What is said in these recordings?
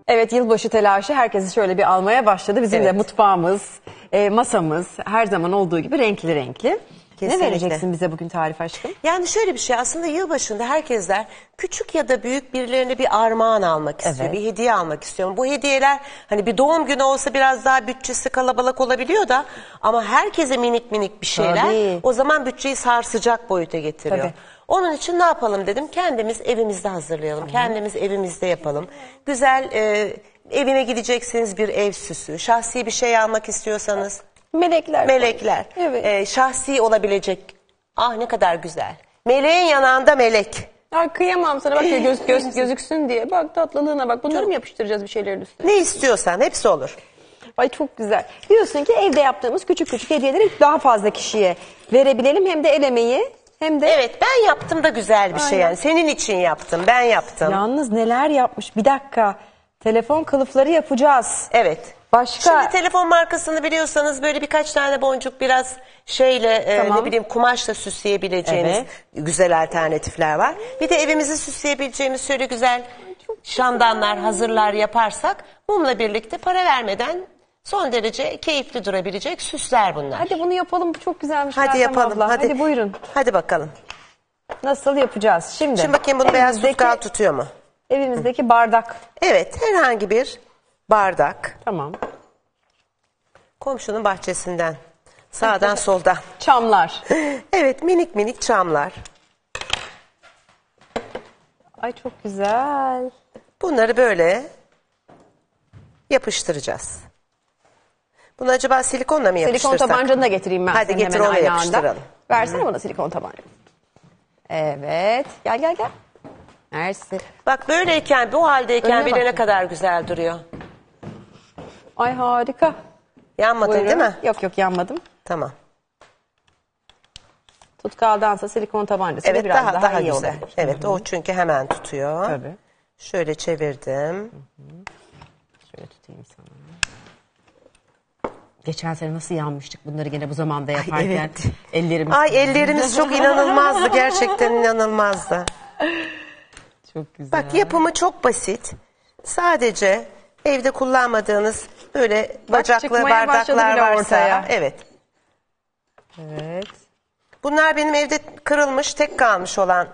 Evet, yılbaşı telaşı herkesi şöyle bir almaya başladı. Bizim de mutfağımız, masamız her zaman olduğu gibi renkli renkli. Kesinlikle. Ne vereceksin bize bugün tarif aşkım? Yani şöyle bir şey, aslında yılbaşında herkesler küçük ya da büyük birilerine bir armağan almak istiyor. Bir hediye almak istiyor. Bu hediyeler hani bir doğum günü olsa biraz daha bütçesi kalabalık olabiliyor da ama herkese minik minik bir şeyler o zaman bütçeyi sarsacak boyuta getiriyor. Tabii. Onun için ne yapalım dedim, kendimiz evimizde hazırlayalım. Kendimiz evimizde yapalım. Güzel evine gideceksiniz, bir ev süsü, şahsi bir şey almak istiyorsanız. Melekler. Evet. Şahsi olabilecek. Ah ne kadar güzel. Meleğin yanağında melek. Ay kıyamam sana, bak ya gözüksün diye. Bak tatlılığına bak. Bunları mı yapıştıracağız bir şeylerin üstüne? Ne istiyorsan hepsi olur. Ay çok güzel. Diyorsun ki evde yaptığımız küçük küçük hediyeleri daha fazla kişiye verebilelim. Hem de el emeği hem de... Evet, ben yaptım da güzel bir şey yani. Senin için yaptım, ben yaptım. Yalnız neler yapmış. Bir dakika. Telefon kılıfları yapacağız. Evet. Başka? Şimdi telefon markasını biliyorsanız böyle birkaç tane boncuk biraz şeyle ne bileyim kumaşla süsleyebileceğiniz güzel alternatifler var. Bir de evimizi süsleyebileceğimiz şöyle güzel şamdanlar, hazırlar yaparsak mumla birlikte para vermeden son derece keyifli durabilecek süsler bunlar. Hadi bunu yapalım, bu çok güzelmiş. Hadi yapalım. Abla. Hadi buyurun. Hadi bakalım. Nasıl yapacağız şimdi? Şimdi bakayım bunu beyaz tutkal tutuyor mu? Evimizdeki bardak. Evet, herhangi bir bardak. Tamam. Komşunun bahçesinden. Sağdan soldan. Çamlar. Evet, minik minik çamlar. Ay çok güzel. Bunları böyle yapıştıracağız. Bunu acaba silikonla mı yapıştırsak? Silikon tabancanı da getireyim ben. Hadi getir, hemen onu aynı yapıştıralım. anda. Versene bana silikon tabancanı. Evet. Gel. Mersi. Bak böyleyken, bu haldeyken Önüne bile ne bak. kadar güzel duruyor. Ay harika. Yanmadın Buyurun. değil mi? Yok yanmadım. Tamam. Tutkaldansa silikon tabancası Evet, biraz daha iyi güzel. olabilir. Evet, o çünkü hemen tutuyor. Tabii. Şöyle çevirdim. Şöyle tutayım sana. Geçen sene nasıl yanmıştık bunları gene bu zamanda yaparken. evet. Ellerimiz. Ay ellerimiz çok inanılmazdı. Gerçekten inanılmazdı. Çok güzel. Bak yapımı çok basit. Sadece evde kullanmadığınız böyle bacaklı çıkmaya başladı bardaklar bile varsa. ortaya. Evet. Evet. Bunlar benim evde kırılmış, tek kalmış olan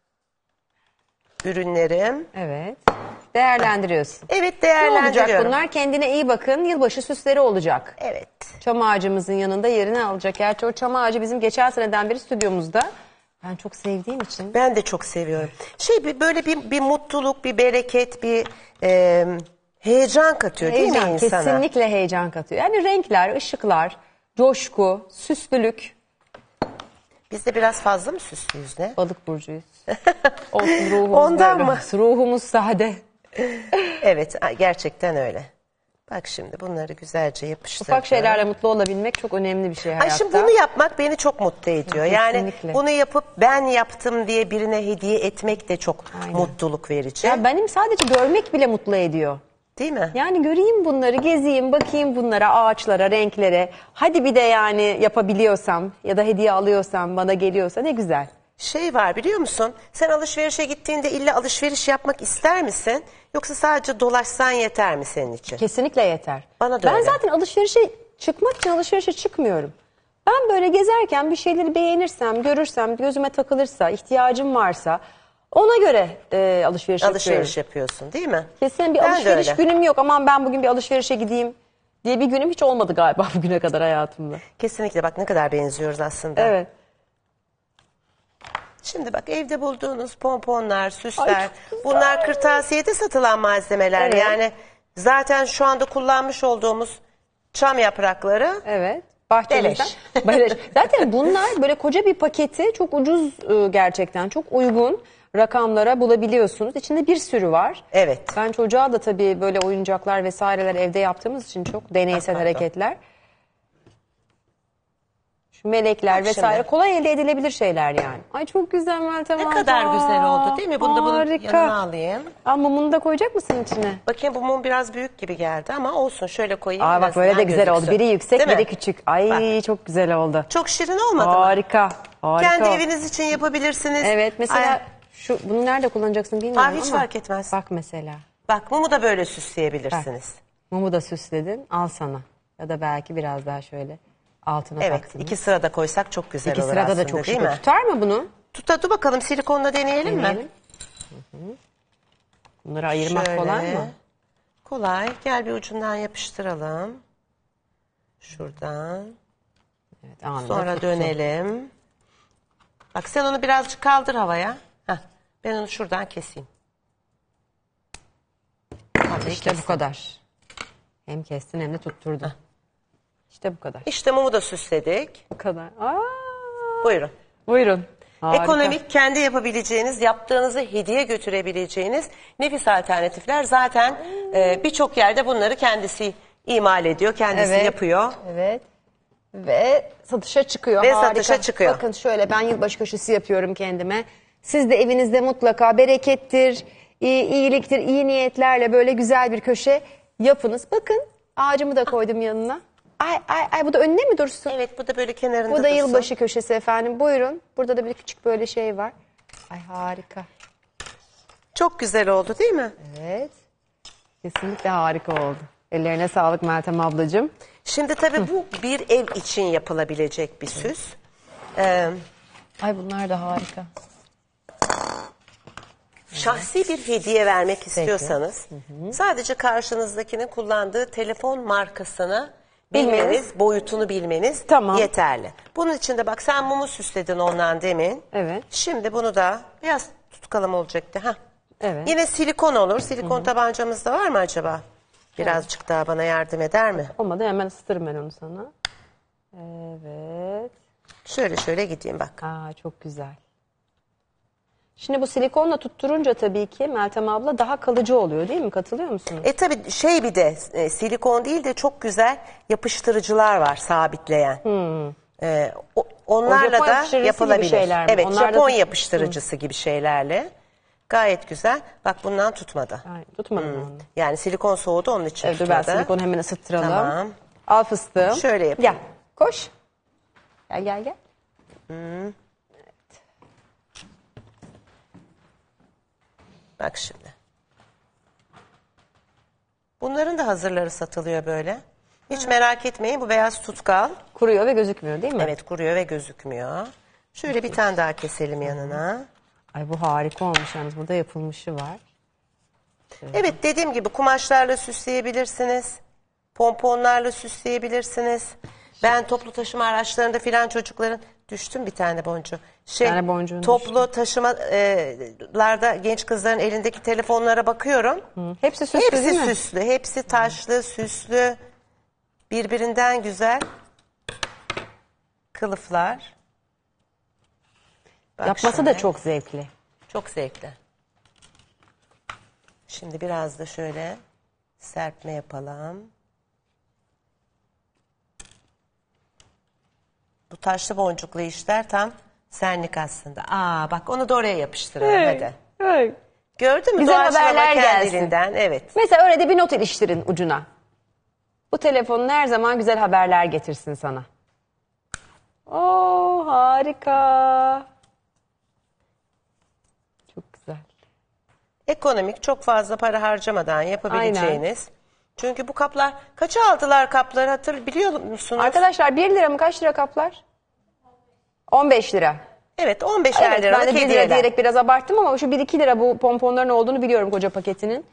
ürünlerim. Evet. Değerlendiriyorsun. Evet, Ne değerlendiriyorum. olacak bunlar? Kendine iyi bakın. Yılbaşı süsleri olacak. Evet. Çam ağacımızın yanında yerini alacak. Gerçi o çam ağacı bizim geçen seneden beri stüdyomuzda. Ben çok sevdiğim için. Ben de çok seviyorum. Böyle bir mutluluk, bir bereket, bir heyecan katıyor değil mi insana? Kesinlikle heyecan katıyor. Yani renkler, ışıklar, coşku, süslülük. Biz de biraz fazla mı süslüyüz ne? Balık burcuyuz. Olsun ruhumuz Ondan böyle. mı? Ruhumuz sade. Evet, gerçekten öyle. Bak şimdi bunları güzelce yapıştırdım. Ufak şeylerle mutlu olabilmek çok önemli bir şey hayatta. Ay şimdi bunu yapmak beni çok mutlu ediyor. Yani Kesinlikle. bunu yapıp ben yaptım diye birine hediye etmek de çok mutluluk verici. Ya benim sadece görmek bile mutlu ediyor. Değil mi? Yani göreyim bunları, gezeyim, bakayım bunlara, ağaçlara, renklere. Hadi bir de yani yapabiliyorsam ya da hediye alıyorsam, bana geliyorsa ne güzel. Şey var biliyor musun? Sen alışverişe gittiğinde illa alışveriş yapmak ister misin? Yoksa sadece dolaşsan yeter mi senin için? Kesinlikle yeter. Bana da ben öyle. zaten alışverişe çıkmak için alışverişe çıkmıyorum. Ben böyle gezerken bir şeyleri beğenirsem, görürsem, gözüme takılırsa, ihtiyacım varsa ona göre alışveriş yapıyorum. Yapıyorsun değil mi? Kesin bir Ben de alışveriş öyle. günüm yok. Aman ben bugün bir alışverişe gideyim diye bir günüm hiç olmadı galiba bugüne kadar hayatımda. Kesinlikle, bak ne kadar benziyoruz aslında. Evet. Şimdi bak evde bulduğunuz pomponlar, süsler, Ay, çok güzel. bunlar kırtasiyede satılan malzemeler. Evet. Yani zaten şu anda kullanmış olduğumuz çam yaprakları. Evet. Bahçemizden. Beleş. Zaten bunlar böyle koca bir paketi çok ucuz gerçekten. Çok uygun rakamlara bulabiliyorsunuz. İçinde bir sürü var. Evet. Ben çocuğa da tabii böyle oyuncaklar vesaireler evde yaptığımız için çok deneysel hareketler. Şu melekler Bak vesaire şimdi. kolay elde edilebilir şeyler yani. Ay çok güzel Meltem Ne abla. kadar güzel oldu değil mi? Bunu da bunun Harika. yanına alayım. Aa, mumunu da koyacak mısın içine? Bakayım bu mum biraz büyük gibi geldi ama olsun, şöyle koyayım. Aa en bak böyle de azından güzel oldu. gözüksün. Biri yüksek, Değil mi? biri küçük. Ay Bak. çok güzel oldu. Çok şirin olmadı mı? Harika. Harika. Kendi eviniz için yapabilirsiniz. Evet mesela Ay, bunu nerede kullanacaksın bilmiyorum hiç ama. fark etmez. Bak mesela. Bak mumu da böyle süsleyebilirsiniz. Mumu da süsledin. Al sana. Ya da belki biraz daha şöyle altına Evet, taksın. 2 sırada koysak çok güzel İki olur sırada aslında da çok değil şık. mi? Tutar mı bunu? Dur bakalım silikonla deneyelim mi? Deneyelim. Bunları ayırmak Şöyle. kolay mı? Kolay. Gel bir ucundan yapıştıralım. Şuradan. Evet, anında Sonra tuttu. dönelim. Bak sen onu birazcık kaldır havaya. Heh, ben onu şuradan keseyim. Vallahi İşte bu kestim. kadar. Hem kestin hem de tutturdun. İşte bu kadar. İşte mumu da süsledik. Bu kadar. Aa, Buyurun. buyurun. Harika. Ekonomik, kendi yapabileceğiniz, yaptığınızı hediye götürebileceğiniz nefis alternatifler. Zaten birçok yerde bunları kendisi imal ediyor, kendisi Evet. yapıyor. Evet. Ve satışa çıkıyor. Ve Harika. satışa çıkıyor. Bakın şöyle ben yılbaşı köşesi yapıyorum kendime. Siz de evinizde mutlaka berekettir, iyiliktir, iyi niyetlerle böyle güzel bir köşe yapınız. Bakın ağacımı da koydum yanına. Ay bu da önüne mi dursun? Evet, bu da böyle kenarında Bu da dursun. yılbaşı köşesi efendim. Buyurun. Burada da bir küçük böyle şey var. Ay harika. Çok güzel oldu değil mi? Evet. Kesinlikle harika oldu. Ellerine sağlık Meltem ablacığım. Şimdi tabii bu bir ev için yapılabilecek bir süs. Ay bunlar da harika. Şahsi bir hediye vermek istiyorsanız sadece karşınızdakinin kullandığı telefon markasını bilmeniz, boyutunu bilmeniz Tamam. yeterli. Bunun için de bak sen mumu süsledin ondan demin. Evet. Şimdi bunu da biraz tutkalım olacaktı. Heh. Evet. Yine silikon olur. Silikon tabancamız da var mı acaba? Birazcık daha bana yardım eder mi? Olmadı hemen ısıtırım ben onu sana. Evet. Şöyle gideyim bak. Aa çok güzel. Şimdi bu silikonla tutturunca tabii ki Meltem abla daha kalıcı oluyor değil mi? Katılıyor musunuz? Tabii bir de silikon değil de çok güzel yapıştırıcılar var sabitleyen. Onlarla Japon da yapıştırıcısı gibi yapılabilir. şeyler mi? Evet, Onlar da Japon tut- yapıştırıcısı gibi şeylerle. Gayet güzel. Bak bundan tutmadı. Ay, tutmadım onu. Yani silikon soğudu onun için Evet, dur ben tutmadı. silikonu hemen ısıttıralım. Tamam. Al fıstığım. Şöyle yapayım. Gel. Koş. Gel. Bak şimdi. Bunların da hazırları satılıyor böyle. Hiç merak etmeyin, bu beyaz tutkal. Kuruyor ve gözükmüyor değil mi? Evet, kuruyor ve gözükmüyor. Şöyle bir tane daha keselim yanına. Ay bu harika olmuş yalnız. Burada yapılmışı var. Evet, dediğim gibi kumaşlarla süsleyebilirsiniz. Pomponlarla süsleyebilirsiniz. Ben toplu taşıma araçlarında filan çocukların düştüm bir tane boncuğu. tane boncuğun Toplu taşımalarda genç kızların elindeki telefonlara bakıyorum. Hepsi süslü değil Hepsi mi? süslü, hepsi taşlı, süslü. Birbirinden güzel kılıflar. Bak Yapması şimdi. da çok zevkli. Çok zevkli. Şimdi biraz da şöyle serpme yapalım. Bu taşlı boncuklu işler tam senlik aslında. Bak onu da oraya yapıştıralım hadi. Evet. Gördün mü? Güzel Doğaçlama haberler gelsin. kendiliğinden, evet. Mesela öyle de bir not iliştirin ucuna. Bu telefonun her zaman güzel haberler getirsin sana. Oo harika. Çok güzel. Ekonomik, çok fazla para harcamadan yapabileceğiniz. Çünkü bu kaplar, kaça aldılar kapları biliyor musunuz? Arkadaşlar 1 lira mı kaç lira kaplar? 15 lira. Evet, 15'er Evet ben de liralık 1 lira hediyeler. diyerek biraz abarttım ama şu 1-2 lira bu pomponların olduğunu biliyorum koca paketinin.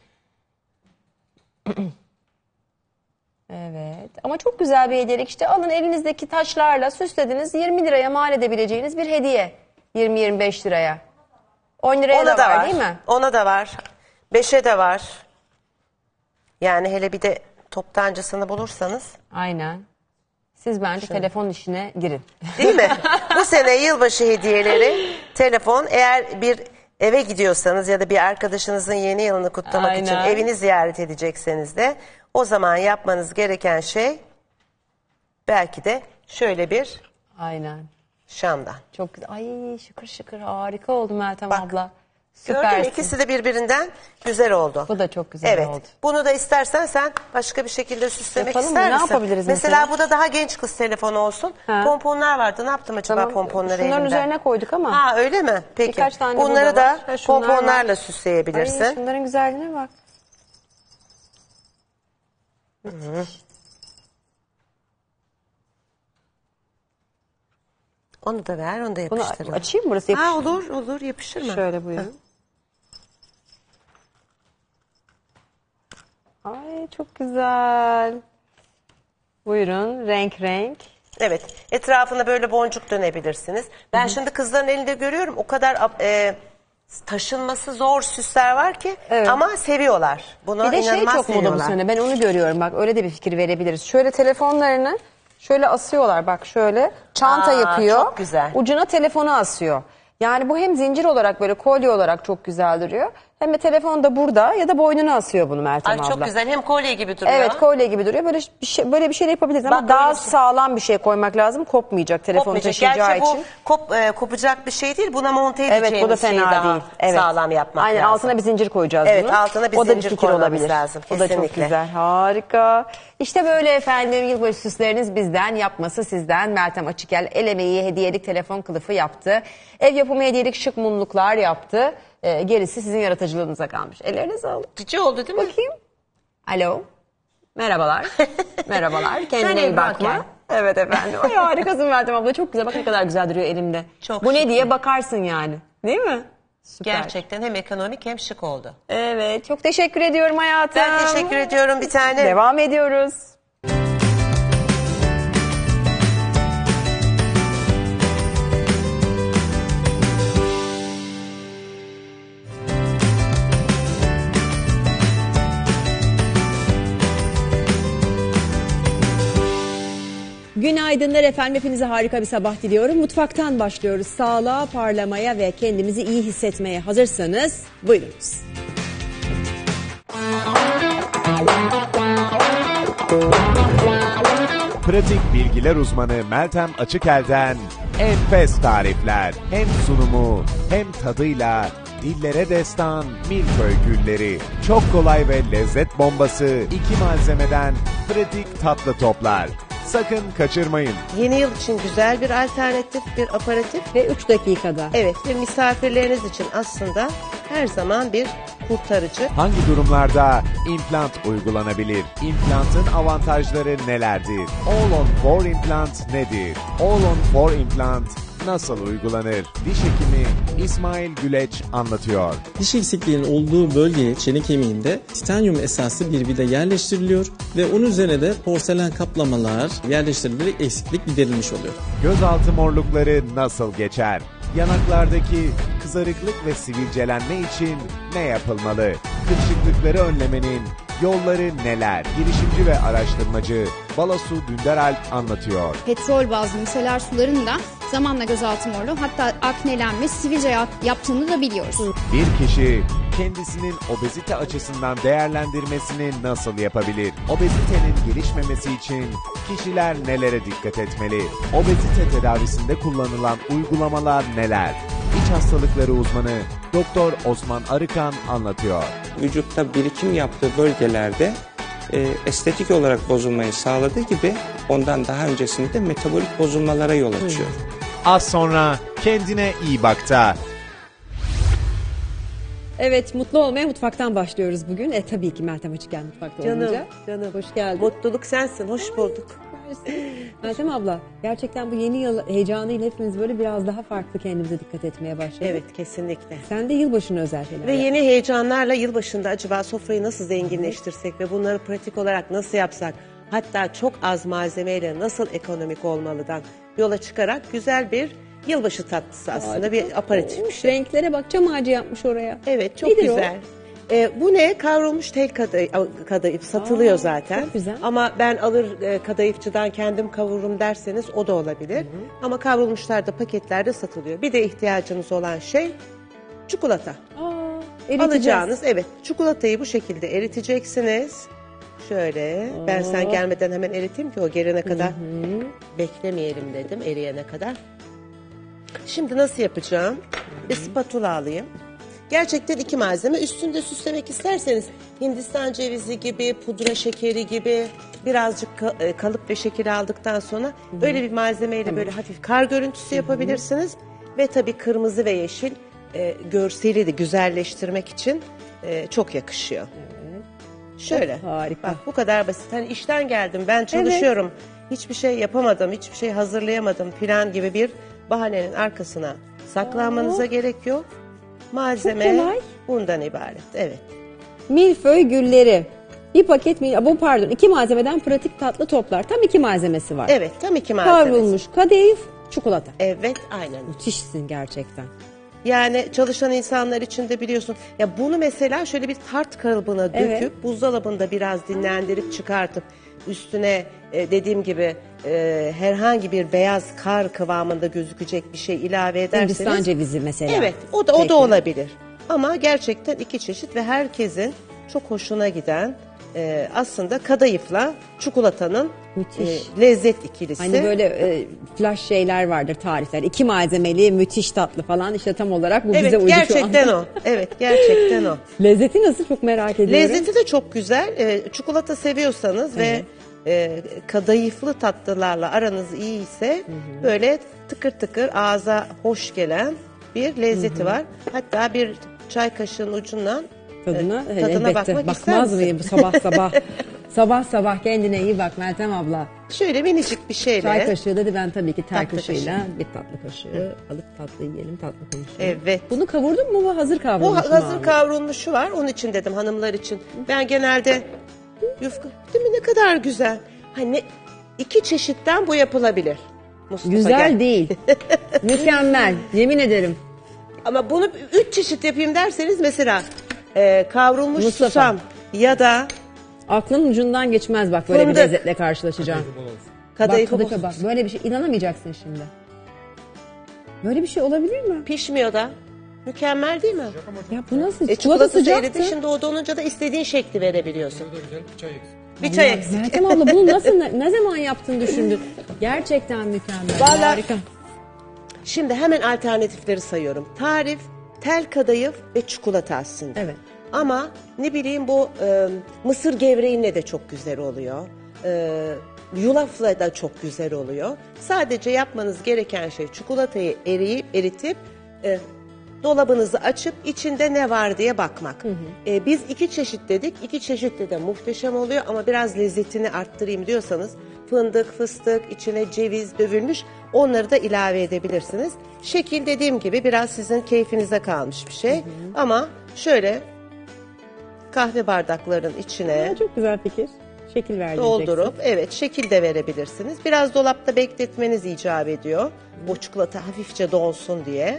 Evet ama çok güzel bir hediyelik işte alın elinizdeki taşlarla süslediniz 20 liraya mal edebileceğiniz bir hediye. 20-25 liraya. 10 liraya Ona da var değil mi? Ona da var. 5'e de var. Yani hele bir de toptancısını bulursanız. Aynen. Siz bence telefon işine girin. Değil mi? Bu sene yılbaşı hediyeleri telefon, eğer bir eve gidiyorsanız ya da bir arkadaşınızın yeni yılını kutlamak için Aynen. evini ziyaret edecekseniz de o zaman yapmanız gereken şey belki de şöyle bir Aynen. şamdan. Çok güzel. Ay şıkır şıkır harika oldu Meltem Bak, abla. Gördün mü? Süpersin. İkisi de birbirinden güzel oldu. Bu da çok güzel Evet. oldu. Bunu da istersen sen başka bir şekilde süslemek Yapalım mı? ister Ne misin? yapabiliriz mesela? mesela? Bu da daha genç kız telefonu olsun. Ha. Pomponlar vardı. Ne yaptım acaba Tamam. pomponları Şunların elimden? üzerine koyduk ama. Ha öyle mi? Peki. Birkaç tane Bunları burada da var. Ha, şunlar pomponlarla var. süsleyebilirsin. Ay şunların güzelliğine bak. Onu da ver, onu da Bunu yapıştırın. açayım mı, burası yapışır? Ha, olur yapışır mı? Şöyle buyurun. Ay çok güzel. Buyurun, renk renk. Evet, etrafına böyle boncuk dönebilirsiniz. Ben şimdi kızların elinde görüyorum, o kadar taşınması zor süsler var ki, Evet. ama seviyorlar. Bunu Bir de şey inanılmaz çok moda bu seviyorlar. sene. Ben onu görüyorum. Bak öyle de bir fikir verebiliriz. Şöyle telefonlarını şöyle asıyorlar. Bak şöyle çanta Aa, yapıyor. çok güzel. Ucuna telefonu asıyor. Yani bu hem zincir olarak böyle kolye olarak çok güzel duruyor. Hem de telefon da burada ya da boynuna asıyor bunu Meltem Ay abla. çok güzel, hem kolye gibi duruyor. Evet, kolye gibi duruyor. Böyle bir şey de yapabiliriz ama Bak, daha öyle bir şey. sağlam bir şey koymak lazım. Kopmayacak telefonu Kopmayacak. taşıyacağı Gerçi için. bu kopacak bir şey değil, buna monte edeceğimiz Evet, bu da şeyi fena daha değil. Evet. sağlam yapmak Aynen, lazım. altına bir zincir koyacağız Evet, bunu. altına bir o da zincir fikir koymamız olabilir. lazım, O da çok kesinlikle. güzel. Harika. İşte böyle efendim, yılbaşı süsleriniz bizden, yapması sizden. Meltem Açıkel el emeği hediyelik telefon kılıfı yaptı. Ev yapımı hediyelik şık mumluklar yaptı. Gerisi sizin yaratıcılığınıza kalmış. Ellerine sağlık. Cici oldu değil mi? Bakayım. Alo. Merhabalar. Merhabalar. Kendine Sen iyi el bakma. varken. Evet efendim. Ay harikasın Meltem abla. Çok güzel. Bak ne kadar güzel duruyor elimde. Çok Bu ne şık. diye bakarsın yani. Değil mi? Süper. Gerçekten hem ekonomik hem şık oldu. Evet. Çok teşekkür ediyorum hayatım. Ben teşekkür ediyorum bir tane. Devam ediyoruz. Günaydınlar efendim. Hepinize harika bir sabah diliyorum. Mutfaktan başlıyoruz. Sağlığa, parlamaya ve kendimizi iyi hissetmeye hazırsanız buyurunuz. Pratik bilgiler uzmanı Meltem Açıkel'den enfes tarifler. Hem sunumu hem tadıyla dillere destan milföy gülleri. Çok kolay ve lezzet bombası 2 malzemeden pratik tatlı toplar. Sakın kaçırmayın. Yeni yıl için güzel bir alternatif, bir aparatif. Ve 3 dakikada. Evet, ve misafirleriniz için aslında her zaman bir kurtarıcı. Hangi durumlarda implant uygulanabilir? İmplantın avantajları nelerdir? All-on-4 implant nedir? All-on-4 implant nasıl uygulanır? Diş hekimi İsmail Güleç anlatıyor. Diş eksikliğinin olduğu bölgeye çene kemiğinde titanyum esaslı bir vida yerleştiriliyor ve onun üzerine de porselen kaplamalar yerleştirilerek eksiklik giderilmiş oluyor. Gözaltı morlukları nasıl geçer? Yanaklardaki kızarıklık ve sivilcelenme için ne yapılmalı? Kırışıklıkları önlemenin yolları neler? Girişimci ve araştırmacı Balasu Dündaralp anlatıyor. Petrol bazlı miseler suların da zamanla gözaltı morluğu, hatta aknelenme, sivilce yaptığını da biliyoruz. Bir kişi kendisinin obezite açısından değerlendirmesini nasıl yapabilir? Obezitenin gelişmemesi için kişiler nelere dikkat etmeli? Obezite tedavisinde kullanılan uygulamalar neler? İç hastalıkları uzmanı Doktor Osman Arıkan anlatıyor. Vücutta birikim yaptığı bölgelerde estetik olarak bozulmayı sağladığı gibi ondan daha öncesinde metabolik bozulmalara yol açıyor. Az sonra kendine iyi bakta. Evet, mutlu olmaya mutfaktan başlıyoruz bugün. Tabii ki Meltem Açıkel mutfakta olunca. Canım. Hoş geldin. Mutluluk sensin, hoş bulduk. Meltem abla, gerçekten bu yeni yıl heyecanıyla hepimiz böyle biraz daha farklı kendimize dikkat etmeye başladık. Evet, kesinlikle. Sen de yılbaşına özel şeyler Ve yap. yeni heyecanlarla yılbaşında acaba sofrayı nasıl zenginleştirsek ve bunları pratik olarak nasıl yapsak, hatta çok az malzemeyle nasıl ekonomik olmalıdan yola çıkarak güzel bir yılbaşı tatlısı aslında, bir aparatif bir şey. Renklere bak, çam ağacı yapmış oraya. Evet, çok Nedir o? güzel. Bu ne? Kavrulmuş tel kadayıf satılıyor zaten. çok güzel. Ama ben alır kadayıfçıdan kendim kavururum derseniz o da olabilir. Ama kavrulmuşlar da paketlerde satılıyor. Bir de ihtiyacınız olan şey çikolata. Eriteceğiz. Alacağınız, evet, çikolatayı bu şekilde eriteceksiniz. Şöyle, ben sen gelmeden hemen eriteyim ki o gelene kadar beklemeyelim dedim, eriyene kadar. Şimdi nasıl yapacağım? Bir spatula alayım. Gerçekten 2 malzeme. Üstünde süslemek isterseniz Hindistan cevizi gibi, pudra şekeri gibi birazcık kalıp ve şekeri aldıktan sonra öyle bir malzemeyle böyle hafif kar görüntüsü yapabilirsiniz. Ve tabii kırmızı ve yeşil görseli de güzelleştirmek için çok yakışıyor. Şöyle. Harika. Bak bu kadar basit. Hani işten geldim, ben çalışıyorum. Hiçbir şey yapamadım, hiçbir şey hazırlayamadım falan gibi bir bahanenin arkasına saklanmanıza gerek yok. Malzeme Çok kolay. bundan ibaret. Evet. Milföy gülleri. Bir paket pardon 2 malzemeden pratik tatlı toplar. Tam 2 malzemesi var. Evet, tam 2 malzemesi. Kavrulmuş kadayıf, çikolata. Evet, aynen. Müthişsin gerçekten. Yani çalışan insanlar için de biliyorsun. Ya bunu mesela şöyle bir tart kalıbına döküp Evet. buzdolabında biraz dinlendirip çıkartıp üstüne dediğim gibi herhangi bir beyaz kar kıvamında gözükecek bir şey ilave ederseniz. Hindistan cevizi mesela. Evet, o da olabilir. Ama gerçekten 2 çeşit ve herkesin çok hoşuna giden aslında kadayıfla çikolatanın Müthiş. lezzet ikilisi. Hani böyle flash şeyler vardır, tarifler. 2 malzemeli müthiş tatlı falan, işte tam olarak bu bize Evet, uydu şu gerçekten anda. o. Evet, gerçekten o. Lezzeti nasıl, çok merak ediyorum. Lezzeti de çok güzel. Çikolata seviyorsanız ve kadayıflı tatlılarla aranız iyi ise böyle tıkır tıkır ağza hoş gelen bir lezzeti var. Hatta bir çay kaşığının ucundan Tadına tadına bakmak ister bakmaz misin? mıyım bu sabah sabah? Sabah sabah kendine iyi bak Meltem abla. Şöyle minicik bir şeyle. Çay kaşığı dedi, ben tabii ki tel Tatlı kaşığıyla bir tatlı kaşığı alıp tatlı yiyelim, tatlı konuşalım. Evet. Bunu kavurdun mu, bu hazır Bu kavrulmuş mu hazır abi? kavrulmuşu var. Onun için dedim, hanımlar için. Ben genelde yufka, değil mi, ne kadar güzel. Hani 2 çeşitten bu yapılabilir. Mustafa, Güzel gel. değil. Mükemmel. Yemin ederim. Ama bunu 3 çeşit yapayım derseniz mesela kavrulmuş Mustafa. susam ya da Aklın ucundan geçmez bak böyle bir Fındık. lezzetle karşılaşacağım. kadayıfı Bak, bak böyle bir şey, inanamayacaksın şimdi. Böyle bir şey olabilir mi? pişmiyor da. Mükemmel değil mi? Ya bu nasıl? Çikolatası sıcaktı. eridi. Şimdi o donunca da istediğin şekli verebiliyorsun. Bir çay eksik. Meltem abla bunu nasıl, ne zaman yaptın, düşündün? Gerçekten mükemmel. Vallahi- Harika. Şimdi hemen alternatifleri sayıyorum. Tarif, tel kadayıf ve çikolata aslında. Evet. Ama ne bileyim bu mısır gevreğinle de çok güzel oluyor. Yulafla da çok güzel oluyor. Sadece yapmanız gereken şey çikolatayı eritip dolabınızı açıp içinde ne var diye bakmak. Biz 2 çeşit dedik. 2 çeşitli de muhteşem oluyor ama biraz lezzetini arttırayım diyorsanız fındık, fıstık, içine ceviz dövülmüş, onları da ilave edebilirsiniz. Şekil dediğim gibi biraz sizin keyfinize kalmış bir şey. Ama şöyle kahve bardaklarının içine Ya, çok güzel fikir. Şekil ver doldurup şekil de verebilirsiniz. Biraz dolapta bekletmeniz icap ediyor. Bu çikolata hafifçe donsun diye.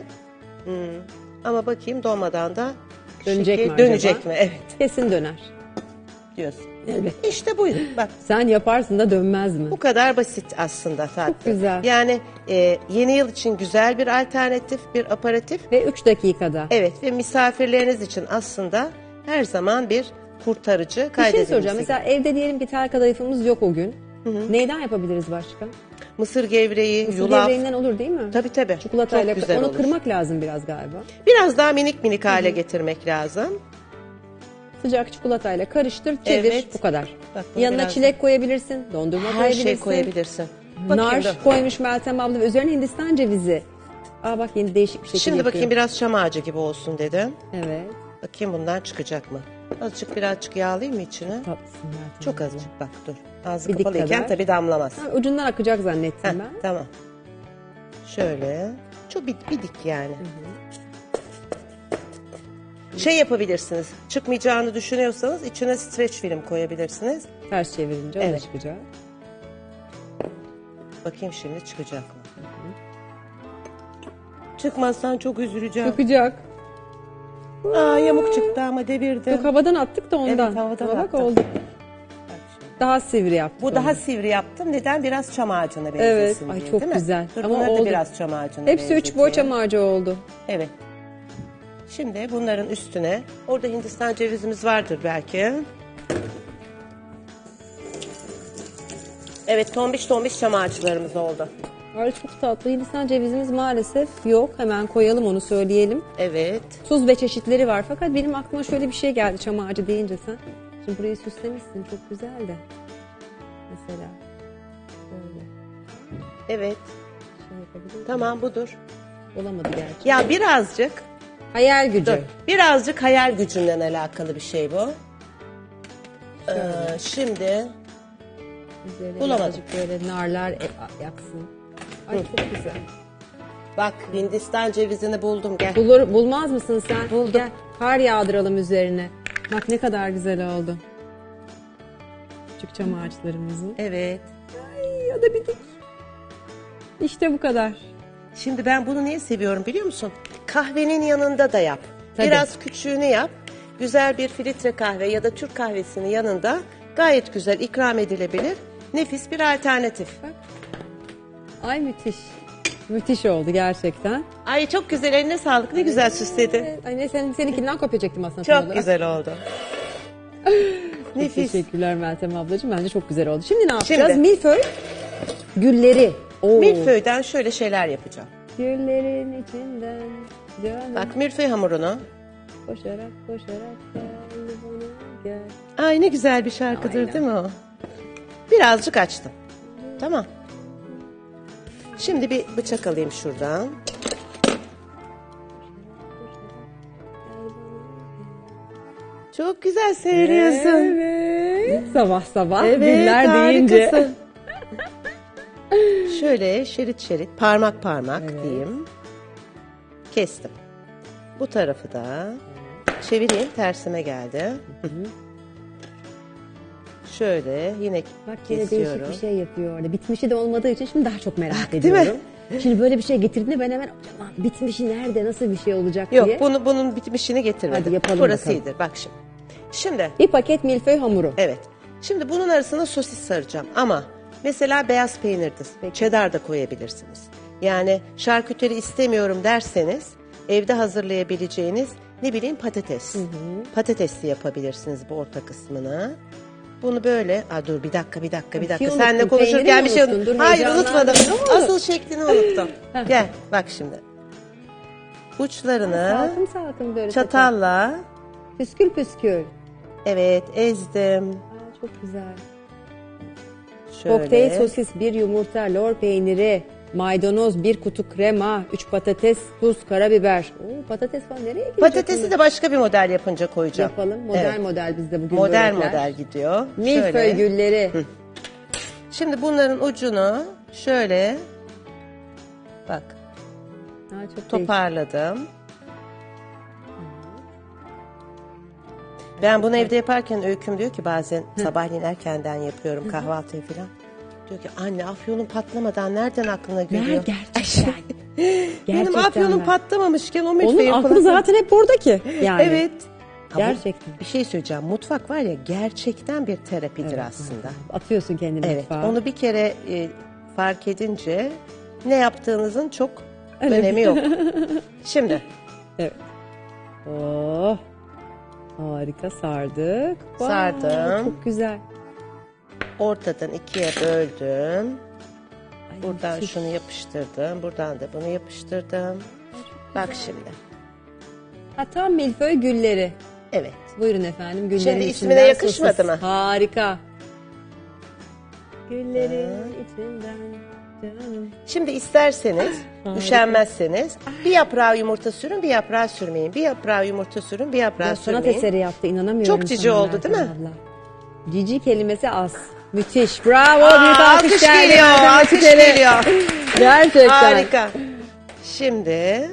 Ama bakayım donmadan da Dönecek şekil mi dönecek acaba? mi? Evet Kesin döner. diyorsun. Evet. İşte buyurun bak. Sen yaparsın da dönmez mi? Bu kadar basit aslında tatlı. Çok güzel. Yani yeni yıl için güzel bir alternatif, bir aparatif. Ve 3 dakikada. Evet ve misafirleriniz için aslında her zaman bir kurtarıcı Bir şey kaydedilmesi. soracağım. Mesela evde diyelim ki tel kadayıfımız yok o gün. Neyden yapabiliriz başka? Mısır gevreği, Mısır yulaf. gevreğinden olur değil mi? Tabii. Çikolatayla Çok güzel onu olur. kırmak lazım biraz galiba. Biraz daha minik hale getirmek lazım. Sıcak çikolatayla karıştır, çevir, Evet. bu kadar. Bak, bunu Yanına biraz çilek koyabilirsin, dondurma Her koyabilirsin. şey koyabilirsin. Bakayım Nar da. koymuş Meltem abla ve üzerine Hindistan cevizi. Aa bak, yeni değişik bir şekilde Şimdi bakayım yapıyor. biraz çam ağacı gibi olsun dedim. Evet, Bakayım bundan çıkacak mı? Birazcık yağlayayım mı içine? tatlısın Meltem Çok abla. azıcık bak dur. Ağzı Bir dik kapalıyken kadar. tabii damlamaz. Ha, ucundan akacak zannettim Heh, ben. tamam. Şöyle. Çok bir dik yani. Şey yapabilirsiniz. Çıkmayacağını düşünüyorsanız içine streç film koyabilirsiniz. Ters çevirince o da Evet. çıkacak. Bakayım şimdi çıkacak mı? Çıkmazsan çok üzüleceğim. Çıkacak. Aa, yamuk çıktı ama devirdim. Yok, havadan attık da ondan. Evet, havadan Ama bak attık. oldu. Bak şimdi. Daha sivri yaptık. Bu onu. daha sivri yaptım. Neden? Biraz çam ağacına benzesin Evet, diye, ay çok değil mi? güzel. Dur, Ama bunları da oldu. biraz çam ağacına Hepsi 3 boy benzeteyim. çam ağacı oldu. Evet. Şimdi bunların üstüne, orada Hindistan cevizimiz vardır belki. Evet, tombiş çam ağaçlarımız oldu. Ay çok tatlı. Hindistan cevizimiz maalesef yok. Hemen koyalım, onu söyleyelim. Evet. Tuz ve çeşitleri var. Fakat benim aklıma şöyle bir şey geldi çam ağacı deyince sen. Şimdi burayı süslemişsin. Çok güzel de. Mesela. Böyle Evet. şey yapabilir miyim? Tamam budur. Olamadı gerçi. Ya birazcık, Hayal gücü. dur. Birazcık hayal gücünden alakalı bir şey bu. Şimdi Üzerine bulamadım. birazcık böyle narlar yaksın. Ay çok güzel. bak Hindistan cevizini buldum, gel. Bulmaz mısın sen? Buldum. Gel, kar yağdıralım üzerine. Bak ne kadar güzel oldu. Küçük çam ağaçlarımızın. Evet. Ay ya da bir dik. İşte bu kadar. Şimdi ben bunu niye seviyorum biliyor musun? Kahvenin yanında da yap. Tabii. Biraz küçüğünü yap. Güzel bir filtre kahve ya da Türk kahvesinin yanında gayet güzel ikram edilebilir. Nefis bir alternatif. Ay müthiş. Müthiş oldu gerçekten. Ay çok güzel, eline sağlık. Ne güzel süsledin. Evet, ay ne seninkinden kopyacaktım aslında. tam Çok olarak. güzel oldu. Çok Nefis. teşekkürler Meltem ablacığım. Bence çok güzel oldu. Şimdi ne yapacağız? Şimdi. Milföy gülleri. Oo. Milföy'den şöyle şeyler yapacağım. Güllerin içinden canım Bak milföy hamurunu. koşarak gel bana gel. Ay ne güzel bir şarkıdır Aynen. değil mi o? Birazcık açtım. Tamam. Şimdi bir bıçak alayım şuradan. Çok güzel söylüyorsun. Evet. Sabah sabah Evet, güller deyince. harikasın. Şöyle şerit şerit, parmak parmak diyeyim. Kestim. Bu tarafı da çevireyim, tersime geldi. Şöyle yine Bak yine değişik kesiyorum. bir şey yapıyor orada. Bitmişi de olmadığı için şimdi daha çok merak Değil mi? ediyorum. Şimdi böyle bir şey getirdiğinde ben hemen acaba bitmişi nerede, nasıl bir şey olacak Yok, diye. bunun bitmişini getirmedim. Hadi yapalım Burası bakalım. iyidir. Bak şimdi. Şimdi Bir paket milföy hamuru. evet. Şimdi bunun arasına sosis saracağım ama mesela beyaz peynirdir. Peki. Cheddar da koyabilirsiniz. Yani şarküteri istemiyorum derseniz evde hazırlayabileceğiniz ne bileyim patates. Patatesli yapabilirsiniz bu orta kısmını. Bunu böyle, dur bir dakika. şey Seninle unuttun, konuşurken peyniri bir şey unuttun. Dur, Hayır heyecanlandım. unutmadım. Ne oldu? Asıl şeklini unuttum. Gel bak şimdi. Uçlarını Salkım böyle. çatalla Püskül püskül. evet ezdim. Aa, çok güzel. Şöyle. Kokteyl sosis, bir yumurta, lor peyniri, maydanoz, bir kutu krema, 3 patates, tuz, karabiber. Oo, patates falan nereye gidecek? Patatesi bunlar? de başka bir model yapınca koyacağım. Yapalım. Model Evet. model bizde bugün Model börekler. model gidiyor. Milföy Şöyle. gülleri. Şimdi bunların ucunu şöyle bak Ha, çok değişik. toparladım. Ben bunu evde yaparken Öyküm diyor ki bazen sabahleyin erkenden yapıyorum kahvaltıyı falan. Diyor ki anne afyonun patlamadan nereden aklına geliyor? Gerçekten. Benim Gerçekten afyonum ver. patlamamışken o Onun milföy aklı yapılsın. zaten hep buradaki. Yani. Evet. Ama Gerçekten. bir şey söyleyeceğim. Mutfak var ya gerçekten bir terapidir aslında. Atıyorsun kendini Evet. mutfağa. Onu bir kere fark edince ne yaptığınızın çok önemi yok. Şimdi Evet. Oh. Harika sardık. Vay, Sardım. Çok güzel. ortadan ikiye böldüm. Ay, Buradan müthiş. şunu yapıştırdım. Buradan da bunu yapıştırdım. Bak şimdi. Ha, tam milföy gülleri. Evet. Buyurun efendim. Güllerin Şimdi ismine içinden yakışmadı sosis. mı? Harika. Güllerin içinden canım. Şimdi isterseniz, üşenmezseniz bir yaprağı yumurta sürün, bir yaprağı sürmeyin. Bir yaprağı yumurta sürün, bir yaprağı Ya sanat sürmeyin. eseri yaptı, inanamıyorum. Çok cici sana oldu, Meltem değil mi? abla. Cici kelimesi az. Müthiş. Bravo. Aa, Büyük alkış geldi geliyor, Meltem alkış Atikeli. geliyor. Gerçekten. Harika. Şimdi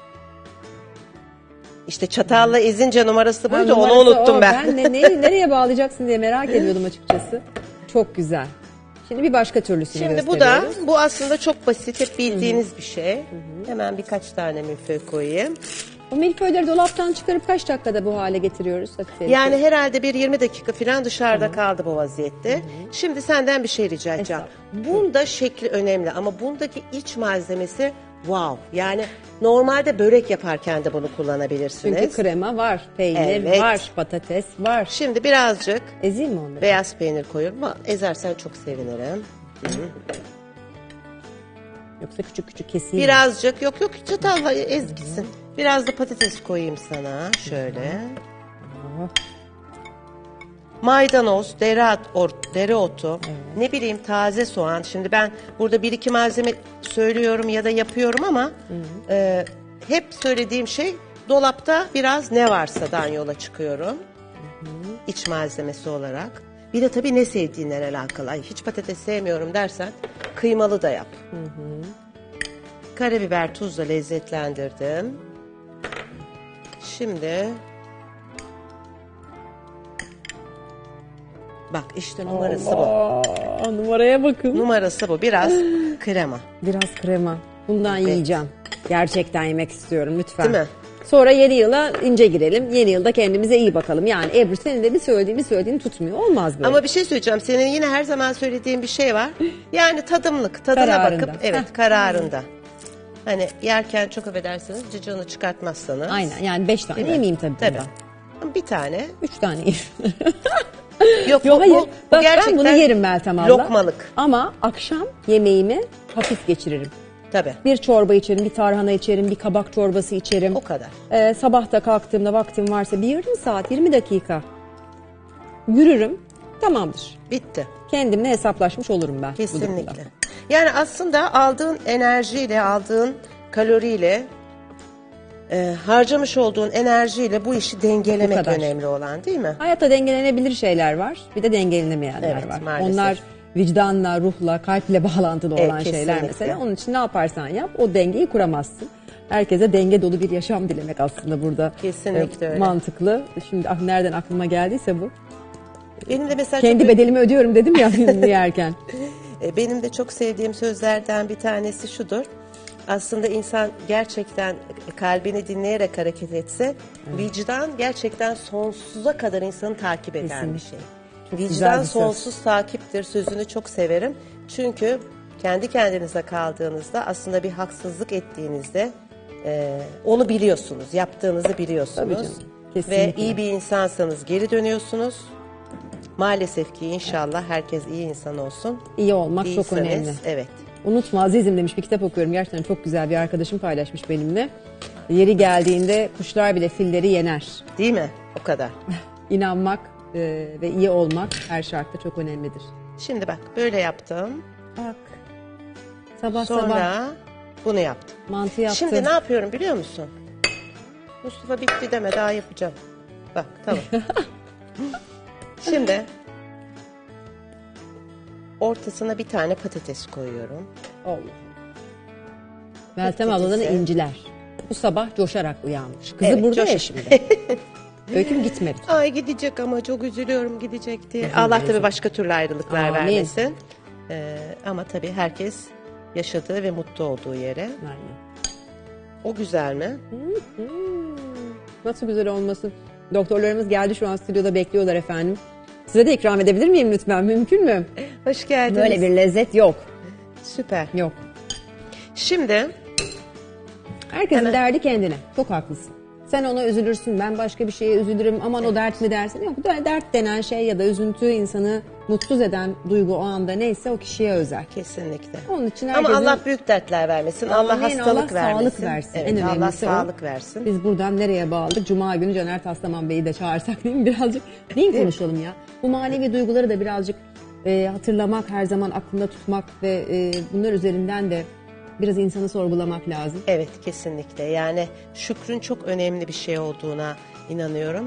işte çatalla ezince numarası Ha, buydu, onu numarası unuttum o. ben. Nereye bağlayacaksın diye merak ediyordum açıkçası. Çok güzel. Şimdi bir başka türlüsünü Şimdi gösteriyoruz. bu aslında çok basit, hep bildiğiniz bir şey. Hemen birkaç tane milföy koyayım. O milföyleri dolaptan çıkarıp kaç dakikada bu hale getiriyoruz? Hadi Yani herhalde bir 20 dakika falan dışarıda kaldı bu vaziyette. Şimdi senden bir şey rica edeceğim. Bunda şekli önemli ama bundaki iç malzemesi wow. Yani normalde börek yaparken de bunu kullanabilirsiniz. Çünkü krema var, peynir Evet. var, patates var. Şimdi birazcık Ezeyim mi onları? beyaz peynir koyuyorum ama ezersen çok sevinirim. Yoksa küçük küçük keseyim mi? Birazcık yok çatalla ez gitsin. Biraz da patates koyayım sana şöyle. Maydanoz, dereotu, ne bileyim taze soğan. Şimdi ben burada bir iki malzeme söylüyorum ya da yapıyorum ama hep söylediğim şey dolapta biraz ne varsadan yola çıkıyorum. iç malzemesi olarak. Bir de tabii ne sevdiğinle alakalı. Ay, hiç patates sevmiyorum dersen kıymalı da yap. Karabiber, tuzla lezzetlendirdim. Şimdi bak işte numarası bu. Aa, numaraya bakın. Numarası bu. Biraz krema. Biraz krema. Bundan yiyeceğim. Gerçekten yemek istiyorum lütfen. Değil mi? Sonra yeni yıla ince girelim. Yeni yılda kendimize iyi bakalım. Yani Ebru senin de bir söylediğini tutmuyor. Olmaz böyle. Ama bir şey söyleyeceğim. Senin yine her zaman söylediğin bir şey var. Yani tadımlık, tadına Kararında. bakıp evet kararında. Hani yerken çok affedersiniz cıcığını çıkartmazsanız. Aynen yani 5 tane Değil mi? yemeyeyim tabii. Tabii. bundan. Bir tane. 3 tane yiyeyim. Yok, Yok hayır. bu Bak gerçekten ben bunu yerim Meltem abla. lokmalık. Ama akşam yemeğimi hafif geçiririm. Tabii. Bir çorba içerim, bir tarhana içerim, bir kabak çorbası içerim. O kadar. Sabah da kalktığımda vaktim varsa bir yarım saat, 20 dakika yürürüm. Tamamdır. Bitti. Kendimle hesaplaşmış olurum ben. bu durumda. Kesinlikle. Yani aslında aldığın enerjiyle, aldığın kaloriyle, harcamış olduğun enerjiyle bu işi Bu dengelemek kadar. önemli olan değil mi? Hayatta dengelenebilir şeyler var. Bir de dengelenemeyenler Evet, var. maalesef. Onlar vicdanla, ruhla, kalple bağlantılı Evet, olan şeyler kesinlikle. mesela. Onun için ne yaparsan yap o dengeyi kuramazsın. Herkese denge dolu bir yaşam dilemek aslında burada Kesinlikle öyle. mantıklı. Şimdi nereden aklıma geldiyse bu. Benim de mesela Kendi çok, bedelimi ödüyorum dedim ya yerken. benim de çok sevdiğim sözlerden bir tanesi şudur. Aslında insan gerçekten kalbini dinleyerek hareket etse, vicdan gerçekten sonsuza kadar insanı takip eden bir şey. güzel Vicdan bir söz. sonsuz takiptir sözünü çok severim. Çünkü kendi kendinize kaldığınızda aslında bir haksızlık ettiğinizde onu biliyorsunuz, yaptığınızı Tabii biliyorsunuz. canım, Ve kesinlikle. iyi bir insansanız geri dönüyorsunuz. Maalesef ki inşallah herkes iyi insan olsun. İyi olmak çok İyiyseniz, önemli. evet. Unutma azizim demiş, bir kitap okuyorum. Gerçekten çok güzel, bir arkadaşım paylaşmış benimle. Yeri geldiğinde kuşlar bile filleri yener. Değil mi? O kadar. İnanmak ve iyi olmak her şartta çok önemlidir. Şimdi bak böyle yaptım. Bak. Sabah Sonra sabah bunu yaptım. mantı yaptım. Şimdi ne yapıyorum biliyor musun? Mustafa bitti deme, daha yapacağım. Bak tamam. Şimdi ortasına bir tane patates koyuyorum. Allah. Meltem Patatesi. abladan inciler. Bu sabah coşarak uyanmış. Kızı Evet, burada ya coş- şimdi. Öyküm gitmedi. Ay gidecek ama çok üzülüyorum gidecek diye. Allah tabii başka türlü ayrılıklar Amin. vermesin. Ama tabii herkes yaşadığı ve mutlu olduğu yere. Aynen. O güzel mi? Nasıl güzel olmasın. Doktorlarımız geldi, şu an stüdyoda bekliyorlar efendim. Size de ikram edebilir miyim lütfen? Mümkün mü? Hoş geldiniz. Böyle bir lezzet yok. Süper. Yok. Şimdi Herkesin Hemen. derdi kendine. Çok haklısın. Sen ona üzülürsün, ben başka bir şeye üzülürüm. Aman o dert mi dersin? Yok, dert denen şey ya da üzüntü insanı mutsuz eden duygu o anda neyse o kişiye özel. kesinlikle. Onun için Ama herkesin... Allah büyük dertler vermesin. Allah Amin, hastalık Allah vermesin. sağlık versin. Evet, En Allah önemlisi o. sağlık versin. Biz buradan nereye bağladık? Cuma günü Caner Taslaman Bey'i de çağırsak değil mi? Birazcık neyi konuşalım ya? Bu manevi duyguları da birazcık hatırlamak, her zaman aklında tutmak ve bunlar üzerinden de biraz insanı sorgulamak lazım. Evet kesinlikle. Yani şükrün çok önemli bir şey olduğuna inanıyorum.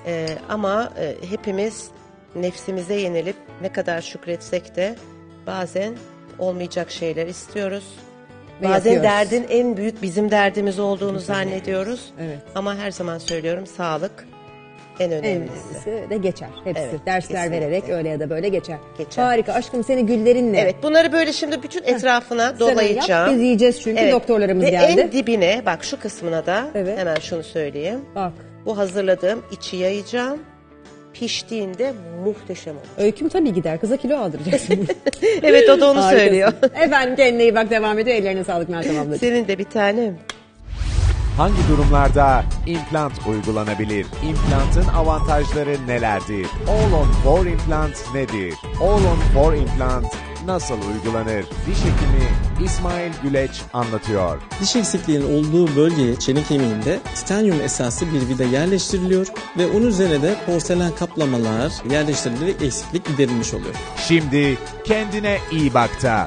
Ama hepimiz nefsimize yenilip ne kadar şükretsek de bazen olmayacak şeyler istiyoruz. Ve Bazen yapıyoruz. derdin en büyük bizim derdimiz olduğunu zannediyoruz. Evet. Ama her zaman söylüyorum sağlık en En önemlisi. önemlisi de geçer. Hepsi Evet, dersler kesinlikle. vererek öyle ya da böyle geçer. Geçer. Harika aşkım, seni güllerinle. Evet bunları böyle şimdi bütün etrafına Sen dolayacağım. yap, biz yiyeceğiz çünkü doktorlarımız Ve geldi. en dibine bak şu kısmına da Evet. hemen şunu söyleyeyim. Bak. Bu hazırladığım içi yayacağım. Piştiğinde muhteşem olur. Öyküm tabii gider. Kıza kilo aldıracaksın. Evet o da onu Harikasın. söylüyor. Efendim kendine iyi bak, devam ediyor. Ellerine sağlık Meltem ablacığım. Senin de bir tanem. Hangi durumlarda implant uygulanabilir? İmplantın avantajları nelerdir? All-on-4 implant nedir? All-on-4 implant nasıl uygulanır? Diş hekimi İsmail Güleç anlatıyor. Diş eksikliğinin olduğu bölgeye, çene kemiğinde titanyum esaslı bir vida yerleştiriliyor ve onun üzerine de porselen kaplamalar yerleştirilerek eksiklik giderilmiş oluyor. Şimdi kendine iyi bakta.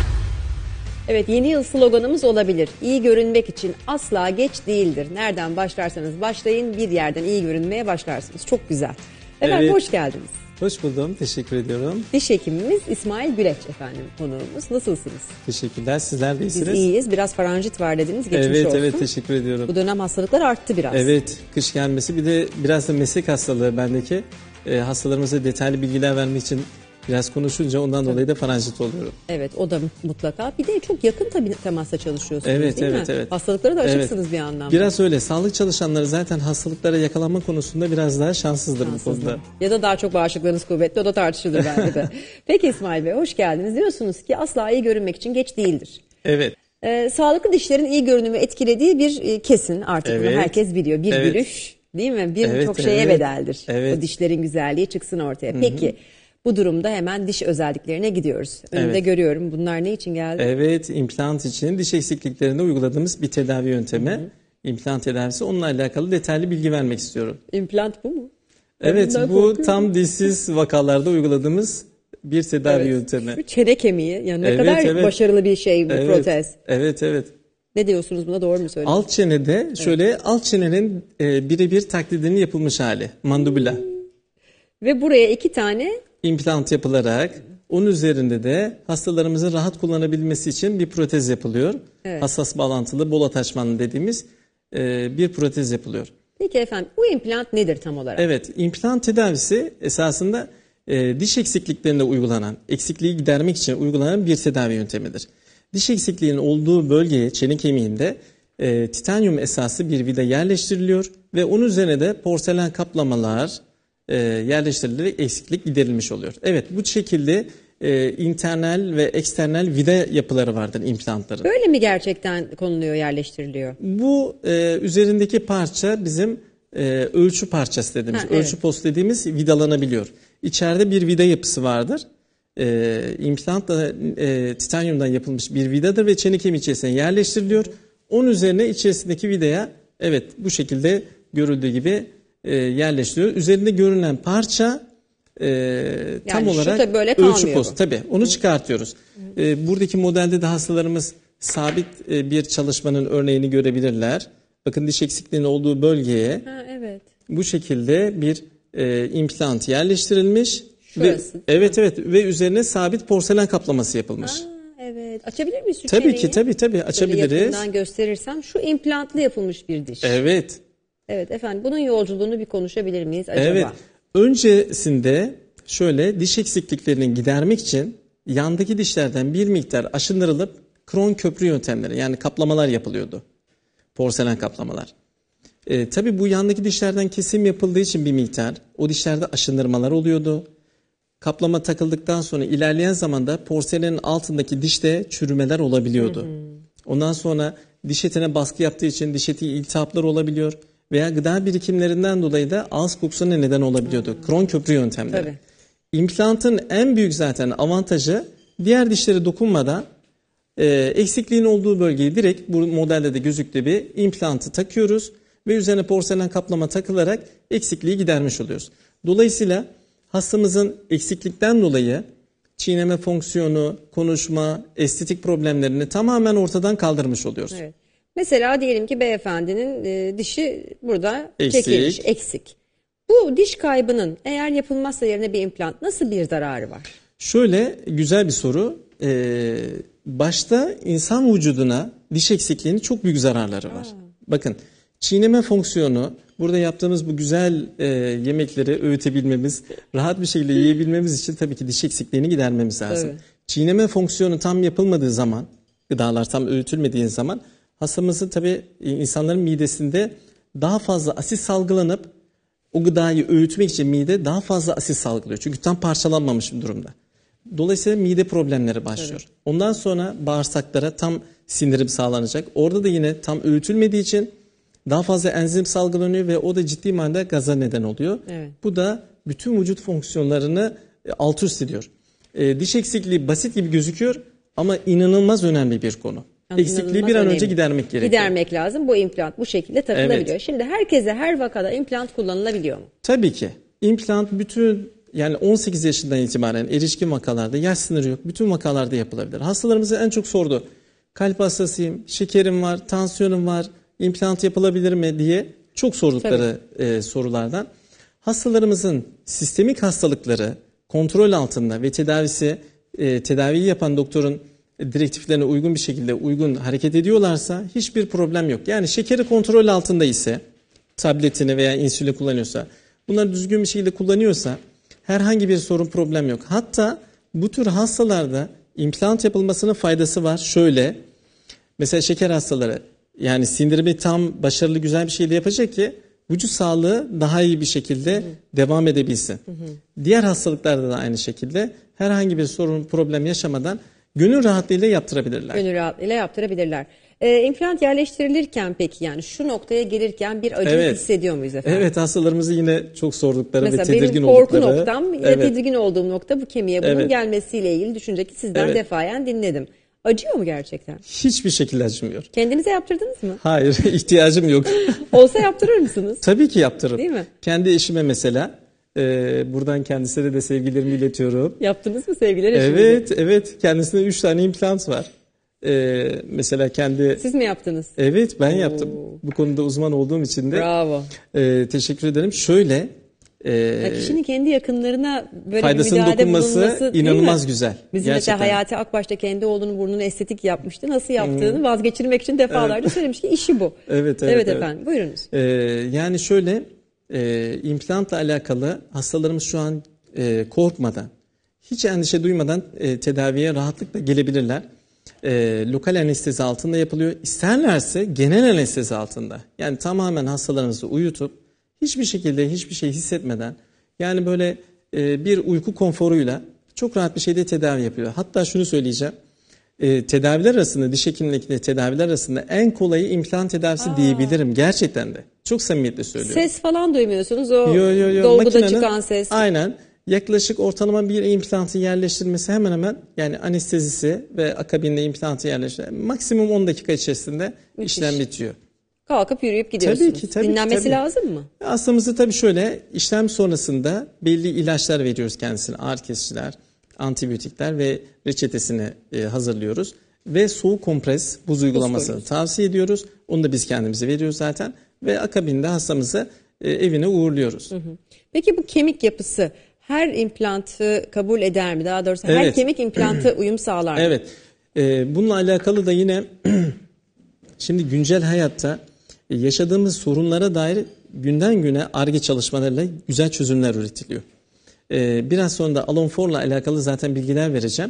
Evet, yeni yıl sloganımız olabilir. İyi görünmek için asla geç değildir. Nereden başlarsanız başlayın bir yerden iyi görünmeye başlarsınız. Çok güzel. Efendim Evet. hoş geldiniz. Hoş buldum. Teşekkür ediyorum. Diş hekimimiz İsmail Güleç efendim konuğumuz. Nasılsınız? Teşekkürler. Sizler de Biz iyisiniz. iyiyiz. Biraz faranjit var dediniz. Geçmiş Evet, olsun. evet. Teşekkür ediyorum. Bu dönem hastalıklar arttı biraz. Evet, kış gelmesi bir de biraz da meslek hastalığı bendeki. Hastalarımıza detaylı bilgiler vermek için biraz konuşunca ondan dolayı da faranjit oluyorum. Evet, o da mutlaka. Bir de çok yakın tabii temasta çalışıyorsunuz Evet, değil evet, mi? evet. Hastalıklara da açıksınız Evet. bir yandan. Biraz öyle. Sağlık çalışanları zaten hastalıklara yakalanma konusunda biraz daha şanssızdır bu konuda. Ya da daha çok bağışıklarınız kuvvetli, o da tartışılır bence de. Peki İsmail Bey, hoş geldiniz. Diyorsunuz ki asla iyi görünmek için geç değildir. Evet. Sağlıklı dişlerin iyi görünümü etkilediği bir kesin artık bunu Evet. herkes biliyor. Bir Evet. gülüş değil mi? Bir Evet, çok şeye evet. bedeldir. Evet. O dişlerin güzelliği çıksın ortaya. Peki bu durumda hemen diş özelliklerine gidiyoruz. Önümde Evet. görüyorum. Bunlar ne için geldi? Evet, implant için diş eksikliklerinde uyguladığımız bir tedavi yöntemi. İmplant tedavisi. Onunla alakalı detaylı bilgi vermek istiyorum. İmplant bu mu? Ben Evet, bundan bu korkuyorum. tam dişsiz vakalarda uyguladığımız bir tedavi Evet. yöntemi. Şu çene kemiği. Yani ne Evet, kadar evet. başarılı bir şey bu Evet, protez. evet, evet. Ne diyorsunuz buna, doğru mu söylüyorsunuz? Alt çenede şöyle alt çenenin birebir taklidinin yapılmış hali. Mandibula. Ve buraya 2 tane İmplant yapılarak onun üzerinde de hastalarımızın rahat kullanabilmesi için bir protez yapılıyor. Evet. Hassas bağlantılı bol ataçmanlı dediğimiz bir protez yapılıyor. Peki efendim bu implant nedir tam olarak? Evet, implant tedavisi esasında diş eksikliklerinde uygulanan, eksikliği gidermek için uygulanan bir tedavi yöntemidir. Diş eksikliğinin olduğu bölgeye, çene kemiğinde titanyum esaslı bir vida yerleştiriliyor ve onun üzerine de porselen kaplamalar yerleştirilerek eksiklik giderilmiş oluyor. Evet, bu şekilde internal ve eksternal vida yapıları vardır implantların. Böyle mi gerçekten konuluyor, yerleştiriliyor? Bu üzerindeki parça bizim ölçü parçası dediğimiz, Ha, evet. ölçü post dediğimiz vidalanabiliyor. İçeride bir vida yapısı vardır. İmplant da titanyumdan yapılmış bir vidadır ve çene kemiği içerisine yerleştiriliyor. Onun üzerine içerisindeki vidaya evet bu şekilde görüldüğü gibi yerleştiriyor. Üzerinde görünen parça tam şu olarak da böyle ölçü kalmıyor post. bu. Tabii onu çıkartıyoruz. Buradaki modelde de hastalarımız sabit bir çalışmanın örneğini görebilirler. Bakın diş eksikliğinin olduğu bölgeye Ha, evet. bu şekilde bir implant yerleştirilmiş. Şurası. Ve, evet ve üzerine sabit porselen kaplaması yapılmış. Evet. Açabilir miyiz şu Tabii çeneyi? ki tabii Şöyle açabiliriz. yakından gösterirsem şu implantlı yapılmış bir diş. Evet. Evet efendim, bunun yolculuğunu bir konuşabilir miyiz acaba? Evet. Öncesinde şöyle diş eksikliklerini gidermek için yandaki dişlerden bir miktar aşındırılıp kron köprü yöntemleri yani kaplamalar yapılıyordu. Porselen kaplamalar. Tabii bu yandaki dişlerden kesim yapıldığı için bir miktar o dişlerde aşındırmalar oluyordu. Kaplama takıldıktan sonra ilerleyen zamanda porselenin altındaki dişte çürümeler olabiliyordu. Ondan sonra diş etine baskı yaptığı için diş eti iltihaplar olabiliyor veya gıda birikimlerinden dolayı da ağız kokusuna neden olabiliyordu. Kron köprü yöntemleri. Tabii. İmplantın en büyük zaten avantajı diğer dişlere dokunmadan eksikliğin olduğu bölgeyi direkt bu modelde de gözüktüğü bir implantı takıyoruz ve üzerine porselen kaplama takılarak eksikliği gidermiş oluyoruz. Dolayısıyla hastamızın eksiklikten dolayı çiğneme fonksiyonu, konuşma, estetik problemlerini tamamen ortadan kaldırmış oluyoruz. Evet. Mesela diyelim ki beyefendinin dişi burada Eksik. çekilmiş, eksik. Bu diş kaybının eğer yapılmazsa yerine bir implant nasıl bir zararı var? Şöyle güzel bir soru. Başta insan vücuduna diş eksikliğinin çok büyük zararları var. Bakın çiğneme fonksiyonu, burada yaptığımız bu güzel yemekleri öğütebilmemiz, rahat bir şekilde yiyebilmemiz için tabii ki diş eksikliğini gidermemiz lazım. Tabii. Çiğneme fonksiyonu tam yapılmadığı zaman, gıdalar tam öğütülmediği zaman hastamızın tabii insanların midesinde daha fazla asit salgılanıp o gıdayı öğütmek için mide daha fazla asit salgılıyor. Çünkü tam parçalanmamış bir durumda. Dolayısıyla mide problemleri başlıyor. Evet. Ondan sonra bağırsaklara tam sindirim sağlanacak. Orada da yine tam öğütülmediği için daha fazla enzim salgılanıyor ve o da ciddi manada gaza neden oluyor. Evet. Bu da bütün vücut fonksiyonlarını alt üst ediyor. Diş eksikliği basit gibi gözüküyor ama inanılmaz önemli bir konu. Eksikliği bir an önce gidermek gerekiyor. Gidermek lazım. Bu implant bu şekilde takılabiliyor. Evet. Şimdi herkese her vakada implant kullanılabiliyor mu? Tabii ki. İmplant bütün yani 18 yaşından itibaren erişkin vakalarda yaş sınırı yok. Bütün vakalarda yapılabilir. Hastalarımızın en çok sorduğu kalp hastasıyım, şekerim var, tansiyonum var, implant yapılabilir mi diye çok sordukları sorulardan. Hastalarımızın sistemik hastalıkları kontrol altında ve tedaviyi yapan doktorun direktiflerine uygun bir şekilde uygun hareket ediyorlarsa hiçbir problem yok. Yani şekeri kontrol altında ise, tabletini veya insülin kullanıyorsa, bunları düzgün bir şekilde kullanıyorsa herhangi bir sorun, problem yok. Hatta bu tür hastalarda implant yapılmasının faydası var. Şöyle, mesela şeker hastaları, yani sindirimi tam başarılı, güzel bir şekilde yapacak ki vücut sağlığı daha iyi bir şekilde devam edebilsin. Diğer hastalıklarda da aynı şekilde herhangi bir sorun, problem yaşamadan gönül rahatlığıyla yaptırabilirler. Gönül rahatlığıyla yaptırabilirler. İmplant yerleştirilirken peki, yani şu noktaya gelirken bir acı hissediyor muyuz efendim? Evet, hastalarımızı yine çok sordukları mesela ve tedirgin benim korku oldukları. noktam, tedirgin olduğum nokta bu kemiğe bunun gelmesiyle ilgili düşünce ki sizden defayen dinledim. Acıyor mu gerçekten? Hiçbir şekilde acımıyor. Kendinize yaptırdınız mı? Hayır, ihtiyacım yok. Olsa yaptırır mısınız? Tabii ki yaptırırım. Değil mi? Kendi eşime mesela, buradan kendisine de sevgilerimi iletiyorum. Yaptınız mı sevgiler eşinize? Evet. Kendisinde 3 tane implant var. Mesela kendi... Siz mi yaptınız? Evet, ben yaptım. Bu konuda uzman olduğum için de. Bravo. Teşekkür ederim. Şöyle... kişinin kendi yakınlarına böyle faydasının bir müdahalede dokunması bulunması inanılmaz güzel. Bizim mesela Hayati Akbaş'ta kendi oğlunun burnunu estetik yapmıştı. Nasıl yaptığını vazgeçirmek için defalarca söylemiş ki işi bu. Evet efendim, buyurunuz. Yani şöyle, implantla alakalı hastalarımız şu an korkmadan, hiç endişe duymadan tedaviye rahatlıkla gelebilirler. Lokal anestezi altında yapılıyor. İsterlerse genel anestezi altında. Yani tamamen hastalarımızı uyutup hiçbir şekilde hiçbir şey hissetmeden, yani böyle bir uyku konforuyla çok rahat bir şekilde tedavi yapıyor. Hatta şunu söyleyeceğim. Tedaviler arasında, diş hekimliğindeki tedaviler arasında en kolayı implant tedavisi diyebilirim. Gerçekten de. Çok samimiyetle söylüyorum. Ses falan duymuyorsunuz. O Yo. dolguda Makinenin, çıkan ses. Aynen. Yaklaşık ortalama bir implantı yerleştirmesi hemen hemen, yani anestezisi ve akabinde implantı yerleştirmesi maksimum 10 dakika içerisinde işlem bitiyor. Kalkıp yürüyüp gidiyorsunuz. Tabii Dinlenmesi ki. lazım mı? Hastamızı tabii şöyle, işlem sonrasında belli ilaçlar veriyoruz kendisine. Ağrı kesiciler, antibiyotikler ve reçetesini hazırlıyoruz. Ve soğuk kompres, buz uygulamasını tavsiye ediyoruz. Onu da biz kendimize veriyoruz zaten. Ve akabinde hastamızı evine uğurluyoruz. Peki bu kemik yapısı her implantı kabul eder mi? Daha doğrusu her kemik implantı uyum sağlar mı? Evet. Bununla alakalı da yine şimdi güncel hayatta yaşadığımız sorunlara dair günden güne Ar-Ge çalışmalarıyla güzel çözümler üretiliyor. Biraz sonra da Alonfor'la alakalı zaten bilgiler vereceğim.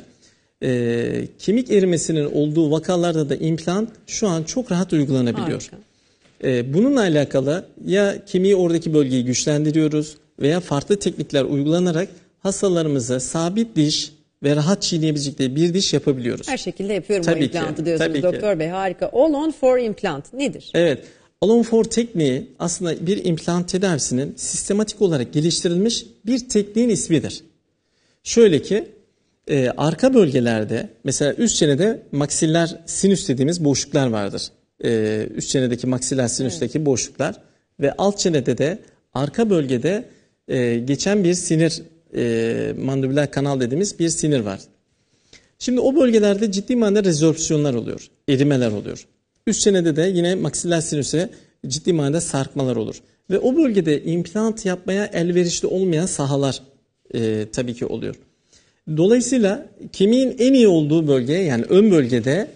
Kemik erimesinin olduğu vakalarda da implant şu an çok rahat uygulanabiliyor. Bununla alakalı ya kemiği, oradaki bölgeyi güçlendiriyoruz veya farklı teknikler uygulanarak hastalarımıza sabit diş ve rahat çiğneyebilecekleri bir diş yapabiliyoruz. Her şekilde yapıyorum tabii o implantı ki, diyorsunuz doktor bey, harika. All-on-4 implant nedir? Evet. All-on-4 tekniği aslında bir implant tedavisinin sistematik olarak geliştirilmiş bir tekniğin ismidir. Şöyle ki arka bölgelerde, mesela üst çenede maksiller sinüs dediğimiz boşluklar vardır. Üst çenedeki maksiller sinüsteki boşluklar ve alt çenede de arka bölgede geçen bir sinir, mandibüler kanal dediğimiz bir sinir var. Şimdi o bölgelerde ciddi manada rezorpsiyonlar oluyor, erimeler oluyor. Üst çenede de yine maksiller sinüse ciddi manada sarkmalar olur. Ve o bölgede implant yapmaya elverişli olmayan sahalar tabii ki oluyor. Dolayısıyla kemiğin en iyi olduğu bölge, yani ön bölgede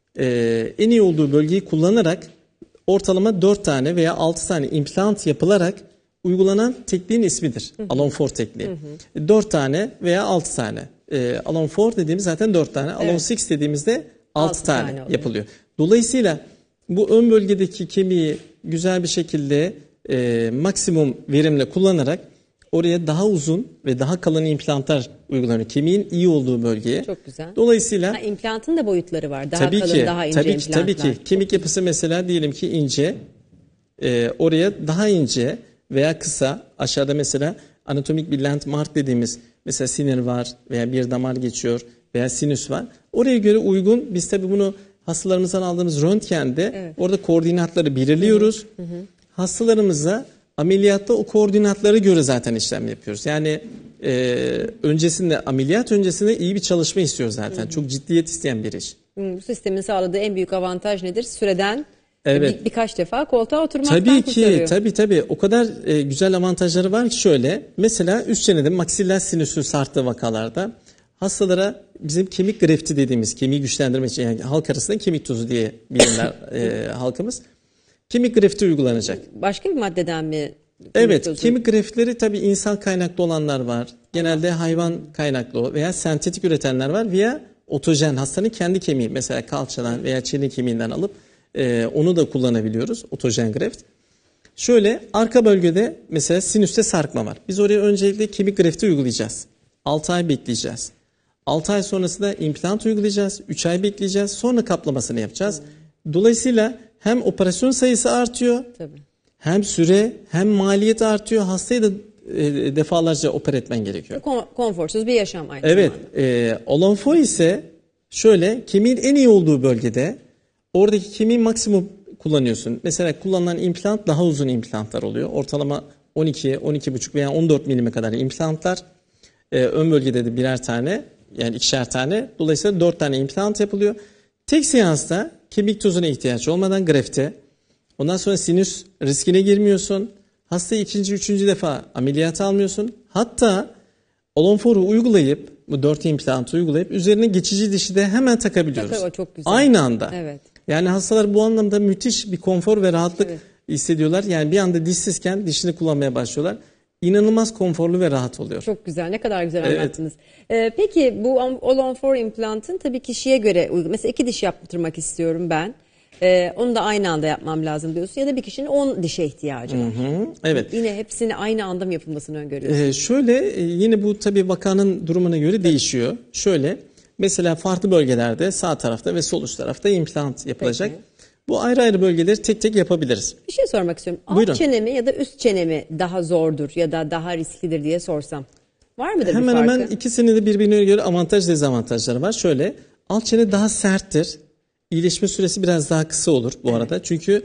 en iyi olduğu bölgeyi kullanarak ortalama 4 tane veya 6 tane implant yapılarak uygulanan tekniğin ismidir. Alon-4 tekniği. 4 tane veya 6 tane. Alon-4 dediğimiz zaten 4 tane. Alon-6 dediğimizde 6 tane yapılıyor. Dolayısıyla bu ön bölgedeki kemiği güzel bir şekilde maksimum verimle kullanarak oraya daha uzun ve daha kalın implantlar uygulanıyor. Kemiğin iyi olduğu bölgeye. Çok güzel. Dolayısıyla implantın da boyutları var. Daha kalın, daha ince implantlar. Tabii ki. Kemik yapısı mesela diyelim ki ince. Oraya daha ince veya kısa, aşağıda mesela anatomik bir landmark dediğimiz, mesela sinir var veya bir damar geçiyor veya sinüs var. Oraya göre uygun, biz tabii bunu hastalarımızdan aldığımız röntgende orada koordinatları belirliyoruz. Hastalarımıza ameliyatta o koordinatlara göre zaten işlem yapıyoruz. Yani öncesinde, ameliyat öncesinde iyi bir çalışma istiyor zaten. Çok ciddiyet isteyen bir iş. Bu sistemin sağladığı en büyük avantaj nedir? Süreden Evet. Birkaç defa koltuğa oturmaktan Tabii kurtarıyor. tabii. O kadar güzel avantajları var ki şöyle. Mesela üst çenede maksiller sinüsün sarktığı vakalarda hastalara bizim kemik grefti dediğimiz kemiği güçlendirmek için, yani halk arasında kemik tuzu diye bilinir halkımız. Kemik grefti uygulanacak. Başka bir maddeden mi? Evet, kemik greftleri tabii insan kaynaklı olanlar var. Genelde hayvan kaynaklı veya sentetik üretenler var veya otojen, hastanın kendi kemiği, mesela kalçadan veya çene kemiğinden alıp onu da kullanabiliyoruz, otojen greft. Şöyle, arka bölgede mesela sinüste sarkma var. Biz oraya öncelikle kemik grefti uygulayacağız. 6 ay bekleyeceğiz. 6 ay sonrasında implant uygulayacağız. 3 ay bekleyeceğiz. Sonra kaplamasını yapacağız. Dolayısıyla hem operasyon sayısı artıyor, Tabii. hem süre hem maliyet artıyor. Hastayı da defalarca oper etmen gerekiyor. Konforsuz bir yaşam aynı Evet. zamanda. Olanfo ise şöyle, kemiğin en iyi olduğu bölgede oradaki kemiği maksimum kullanıyorsun. Mesela kullanılan implant daha uzun implantlar oluyor. Ortalama 12, 12,5 veya 14 milime kadar implantlar. Ön bölgede de birer tane, yani ikişer tane. Dolayısıyla 4 tane implant yapılıyor. Tek seansta kemik tozuna ihtiyaç olmadan grefte. Ondan sonra sinüs riskine girmiyorsun. Hastayı ikinci, üçüncü defa ameliyata almıyorsun. Hatta Olanfor'u uygulayıp, bu 4 implantı uygulayıp üzerine geçici dişi de hemen takabiliyoruz. Tabii, o çok güzel. Aynı anda. Evet. Yani hastalar bu anlamda müthiş bir konfor ve rahatlık hissediyorlar. Yani bir anda dişsizken dişini kullanmaya başlıyorlar. İnanılmaz konforlu ve rahat oluyor. Çok güzel, ne kadar güzel Evet. anlattınız. Peki bu All-on-4 implantın tabii kişiye göre uygun. Mesela 2 diş yaptırmak istiyorum ben. Onu da aynı anda yapmam lazım diyorsun. Ya da bir kişinin 10 dişe ihtiyacı var. Evet. Yine hepsini aynı anda mı yapılmasını öngörüyorsun? Şöyle yine bu tabii vakanın durumuna göre değişiyor. Şöyle mesela farklı bölgelerde sağ tarafta ve sol üst tarafta implant yapılacak. Peki. Bu ayrı ayrı bölgeleri tek tek yapabiliriz. Bir şey sormak istiyorum. Buyurun. Alt çene mi ya da üst çene mi daha zordur ya da daha risklidir diye sorsam. Var mıdır Hemen bir farkı? hemen ikisinin de birbirine göre avantaj dezavantajları var. Şöyle, alt çene daha serttir. İyileşme süresi biraz daha kısa olur bu arada. Çünkü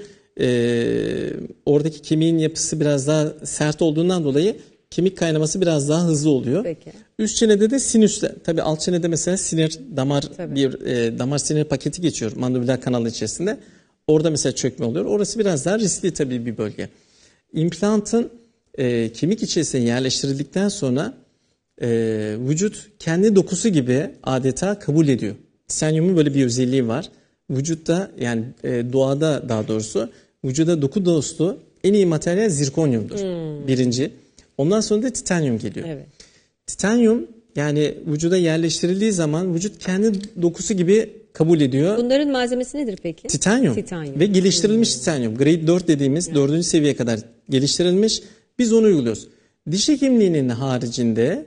oradaki kemiğin yapısı biraz daha sert olduğundan dolayı kemik kaynaması biraz daha hızlı oluyor. Peki. Üst çenede de sinüsle. Tabii alt çenede mesela sinir damar Tabii. bir damar sinir paketi geçiyor mandibüler kanalı içerisinde. Orada mesela çökme oluyor. Orası biraz daha riskli tabii bir bölge. İmplantın kemik içerisine yerleştirildikten sonra vücut kendi dokusu gibi adeta kabul ediyor. Titanyumun böyle bir özelliği var. Vücutta yani doğada daha doğrusu vücuda doku dostu en iyi materyal zirkonyumdur. Birinci. Ondan sonra da titanyum geliyor. Evet. Titanyum yani vücuda yerleştirildiği zaman vücut kendi dokusu gibi kabul ediyor. Bunların malzemesi nedir peki? Titanyum. Ve geliştirilmiş titanyum. Grade 4 dediğimiz 4. seviyeye kadar geliştirilmiş. Biz onu uyguluyoruz. Diş hekimliğinin haricinde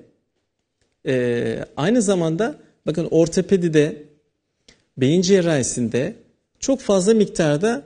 aynı zamanda bakın ortopedide, beyin cerrahisinde çok fazla miktarda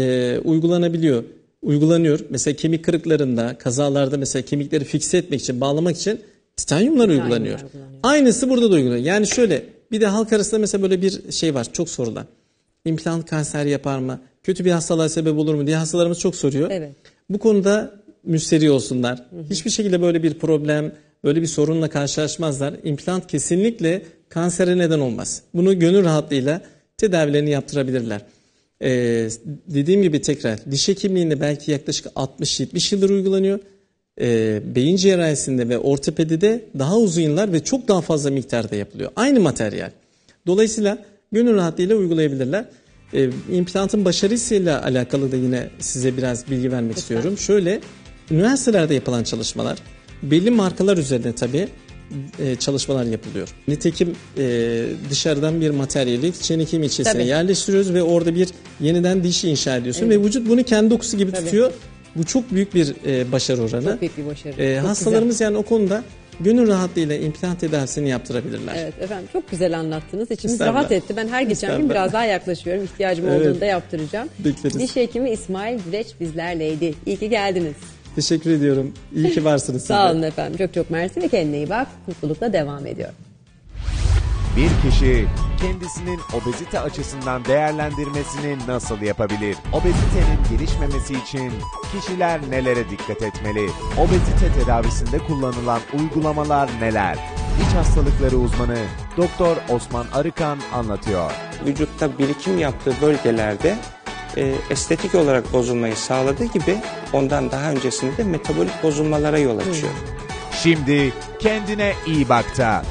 uygulanıyor. Mesela kemik kırıklarında, kazalarda mesela kemikleri fikse etmek için, bağlamak için titanyumlar uygulanıyor. Aynısı burada da uygulanıyor. Yani şöyle bir de halk arasında mesela böyle bir şey var çok sorulan. İmplant kanser yapar mı? Kötü bir hastalığa sebep olur mu diye hastalarımız çok soruyor. Evet. Bu konuda müsterih olsunlar. Hiçbir şekilde böyle bir problem, böyle bir sorunla karşılaşmazlar. İmplant kesinlikle kansere neden olmaz. Bunu gönül rahatlığıyla tedavilerini yaptırabilirler. Dediğim gibi tekrar diş hekimliğinde belki yaklaşık 60-70 yıldır uygulanıyor. Beyin cerrahisinde ve ortopedide daha uzun yıllar ve çok daha fazla miktarda yapılıyor. Aynı materyal. Dolayısıyla gönül rahatlığıyla uygulayabilirler. İmplantın başarısıyla alakalı da yine size biraz bilgi vermek istiyorum. Şöyle, üniversitelerde yapılan çalışmalar, belli markalar üzerinde tabii çalışmalar yapılıyor. Nitekim dışarıdan bir materyali çene kemiği içerisine yerleştiriyoruz ve orada bir yeniden diş inşa ediyorsun ve vücut bunu kendi dokusu gibi tutuyor. Bu çok büyük bir başarı oranı. Çok büyük bir başarı. Çok Hastalarımız güzel. yani o konuda gönül rahatlığıyla implant tedavisini yaptırabilirler. Evet efendim çok güzel anlattınız. İçimiz Estağfurullah. rahat etti. Ben her geçen gün biraz daha yaklaşıyorum. İhtiyacım olduğunda yaptıracağım. Bekleriz. Diş hekimi İsmail Direç bizlerleydi. İyi ki geldiniz. Teşekkür ediyorum. İyi ki varsınız. Sağ olun efendim. Çok çok mersi ve kendine iyi bak. Mutlulukla devam ediyor. Bir kişi kendisinin obezite açısından değerlendirmesini nasıl yapabilir? Obezitenin gelişmemesi için kişiler nelere dikkat etmeli? Obezite tedavisinde kullanılan uygulamalar neler? İç hastalıkları uzmanı Doktor Osman Arıkan anlatıyor. Vücutta birikim yaptığı bölgelerde estetik olarak bozulmayı sağladığı gibi ondan daha öncesinde de metabolik bozulmalara yol açıyor. Şimdi kendine iyi bakta.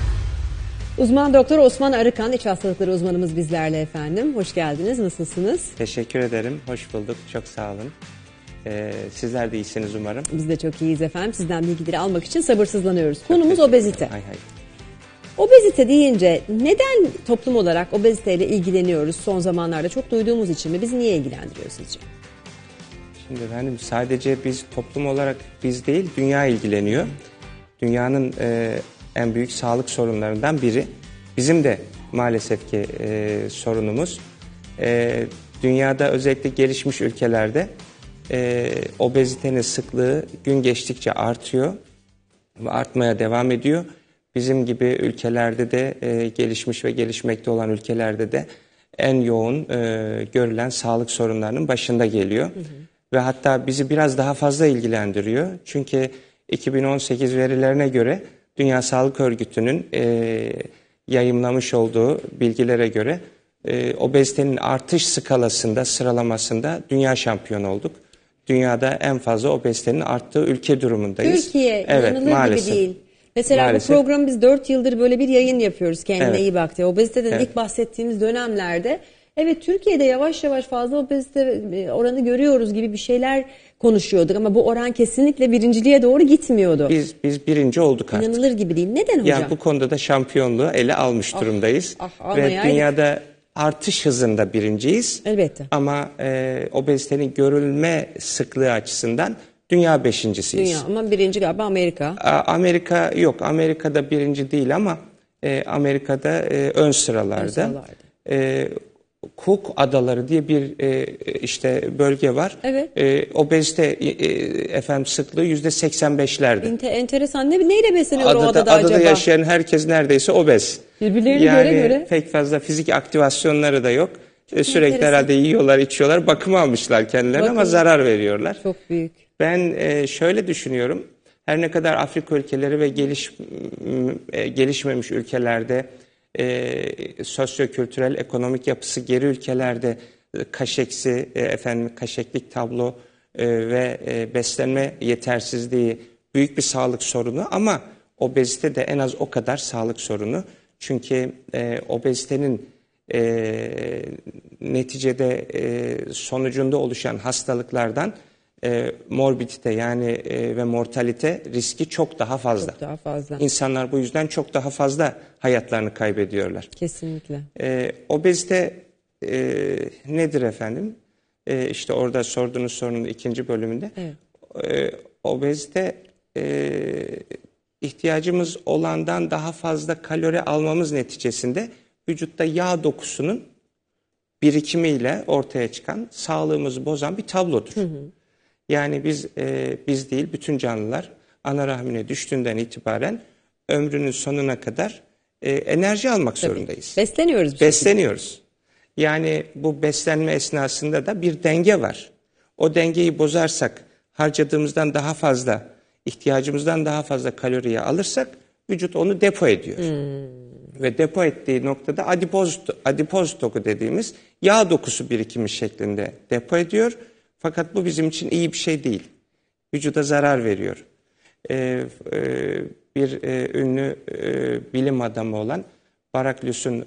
Uzman doktor Osman Arıkan, iç hastalıkları uzmanımız bizlerle efendim. Hoş geldiniz. Nasılsınız? Teşekkür ederim. Hoş bulduk. Çok sağ olun. Sizler de iyisiniz umarım. Biz de çok iyiyiz efendim. Sizden bilgileri almak için sabırsızlanıyoruz. Konumuz obezite. Hay hay. Obezite deyince neden toplum olarak obeziteyle ilgileniyoruz? Son zamanlarda çok duyduğumuz için mi? Bizi niye ilgilendiriyor sizce? Şimdi efendim sadece biz toplum olarak biz değil, dünya ilgileniyor. Dünyanın en büyük sağlık sorunlarından biri. Bizim de maalesef ki sorunumuz. Dünyada özellikle gelişmiş ülkelerde obezitenin sıklığı gün geçtikçe artıyor ve artmaya devam ediyor. Bizim gibi ülkelerde de gelişmiş ve gelişmekte olan ülkelerde de en yoğun görülen sağlık sorunlarının başında geliyor. Ve hatta bizi biraz daha fazla ilgilendiriyor. Çünkü 2018 verilerine göre Dünya Sağlık Örgütü'nün yayımlamış olduğu bilgilere göre obezitenin artış skalasında, sıralamasında dünya şampiyonu olduk. Dünyada en fazla obezitenin arttığı ülke durumundayız. Türkiye evet, inanılır maalesef. gibi değil. Mesela Maalesef. bu programı biz 4 yıldır böyle bir yayın yapıyoruz. Kendine Evet. iyi bak diye. Obeziteden Evet. ilk bahsettiğimiz dönemlerde evet Türkiye'de yavaş yavaş fazla obezite oranı görüyoruz gibi bir şeyler konuşuyorduk. Ama bu oran kesinlikle birinciliğe doğru gitmiyordu. Biz birinci olduk artık. İnanılır gibi değil. Neden hocam? Yani bu konuda da şampiyonluğu ele almış durumdayız. Ve almayaydık. dünyada artış hızında birinciyiz. Elbette. Ama obezitenin görülme sıklığı açısından dünya beşincisiyiz. Dünya ama birinci galiba Amerika. Amerika yok. Amerika'da birinci değil ama Amerika'da ön sıralarda. Cook Adaları diye bir işte bölge var. Evet. Obezite efendim sıklığı %85'lerde. Enteresan. Neyle besleniyor o adada Adada acaba? yaşayan herkes neredeyse obez. Birbirlerini yani göre. pek fazla fizik aktivasyonları da yok. Sürekli enteresan. herhalde yiyorlar, içiyorlar, bakım almışlar kendilerine ama zarar veriyorlar. Çok büyük. Ben şöyle düşünüyorum. Her ne kadar Afrika ülkeleri ve gelişmemiş ülkelerde sosyo-kültürel, ekonomik yapısı geri ülkelerde kaşeklik tablo ve beslenme yetersizliği büyük bir sağlık sorunu ama obezite de en az o kadar sağlık sorunu. Çünkü obezitenin neticede sonucunda oluşan hastalıklardan morbidite yani ve mortalite riski çok daha fazla. Çok daha fazla. İnsanlar bu yüzden çok daha fazla hayatlarını kaybediyorlar. Kesinlikle. Obezite nedir efendim? İşte orada sorduğunuz sorunun ikinci bölümünde. Evet. Obezite ihtiyacımız olandan daha fazla kalori almamız neticesinde vücutta yağ dokusunun birikimiyle ortaya çıkan, sağlığımızı bozan bir tablodur. Yani biz değil, bütün canlılar ana rahmine düştüğünden itibaren ömrünün sonuna kadar enerji almak zorundayız. Besleniyoruz. Besleniyoruz. Yani bu beslenme esnasında da bir denge var. O dengeyi bozarsak, harcadığımızdan daha fazla, ihtiyacımızdan daha fazla kaloriyi alırsak vücut onu depo ediyor. Ve depo ettiği noktada adipoz doku dediğimiz yağ dokusu birikimi şeklinde depo ediyor. Fakat bu bizim için iyi bir şey değil. Vücuda zarar veriyor. Bir ünlü bilim adamı olan Baraklus'un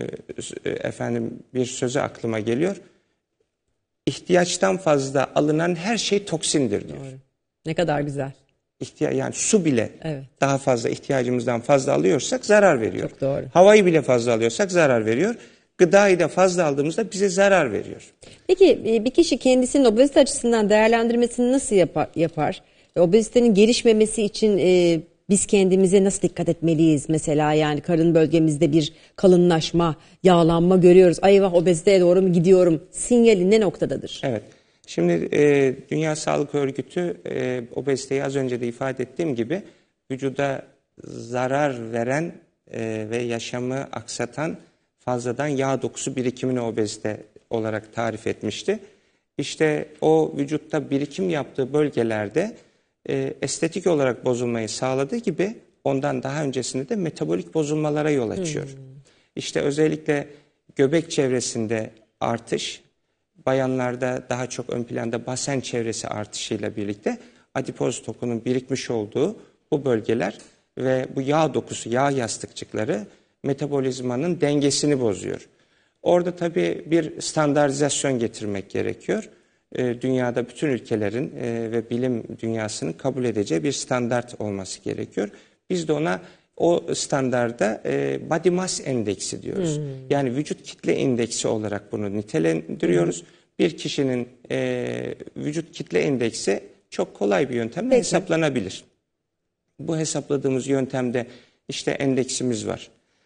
bir sözü aklıma geliyor. İhtiyaçtan fazla alınan her şey toksindir diyor. Doğru. Ne kadar güzel. Yani su bile Evet. daha fazla ihtiyacımızdan fazla alıyorsak zarar veriyor. Çok doğru. Havayı bile fazla alıyorsak zarar veriyor. Gıdayı da fazla aldığımızda bize zarar veriyor. Peki bir kişi kendisinin obezite açısından değerlendirmesini nasıl yapar? Obezitenin gelişmemesi için biz kendimize nasıl dikkat etmeliyiz? Mesela yani karın bölgemizde bir kalınlaşma, yağlanma görüyoruz. Ay eyvah obeziteye doğru mu gidiyorum? Sinyali ne noktadadır? Evet. Şimdi Dünya Sağlık Örgütü obeziteyi az önce de ifade ettiğim gibi vücuda zarar veren ve yaşamı aksatan fazladan yağ dokusu birikimini obezite olarak tarif etmişti. İşte o vücutta birikim yaptığı bölgelerde estetik olarak bozulmayı sağladığı gibi ondan daha öncesinde de metabolik bozulmalara yol açıyor. İşte özellikle göbek çevresinde artış, bayanlarda daha çok ön planda basen çevresi artışıyla birlikte adipoz dokunun birikmiş olduğu bu bölgeler ve bu yağ dokusu, yağ yastıkçıkları metabolizmanın dengesini bozuyor. Orada tabii bir standartizasyon getirmek gerekiyor. Dünyada bütün ülkelerin ve bilim dünyasının kabul edeceği bir standart olması gerekiyor. Biz de ona o standarda body mass endeksi diyoruz. Yani vücut kitle indeksi olarak bunu nitelendiriyoruz. Bir kişinin vücut kitle indeksi çok kolay bir yöntemle hesaplanabilir. Bu hesapladığımız yöntemde işte endeksimiz var.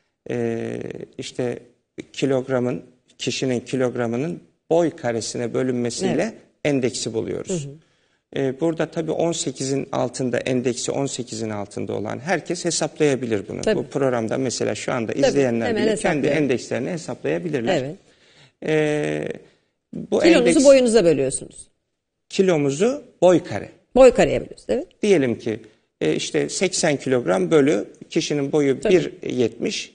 İşte kişinin kilogramının boy karesine bölünmesiyle endeksi buluyoruz. Burada tabii 18'in altında, endeksi 18'in altında olan herkes hesaplayabilir bunu. Tabii. Bu programda mesela şu anda izleyenler bile kendi endekslerini hesaplayabilirler. Evet. Bu Kilonuzu boyunuza bölüyorsunuz. Kilomuzu boy kare. Boy kareye bölüyorsunuz. Evet. Diyelim ki işte 80 kilogram bölü kişinin boyu 1.70,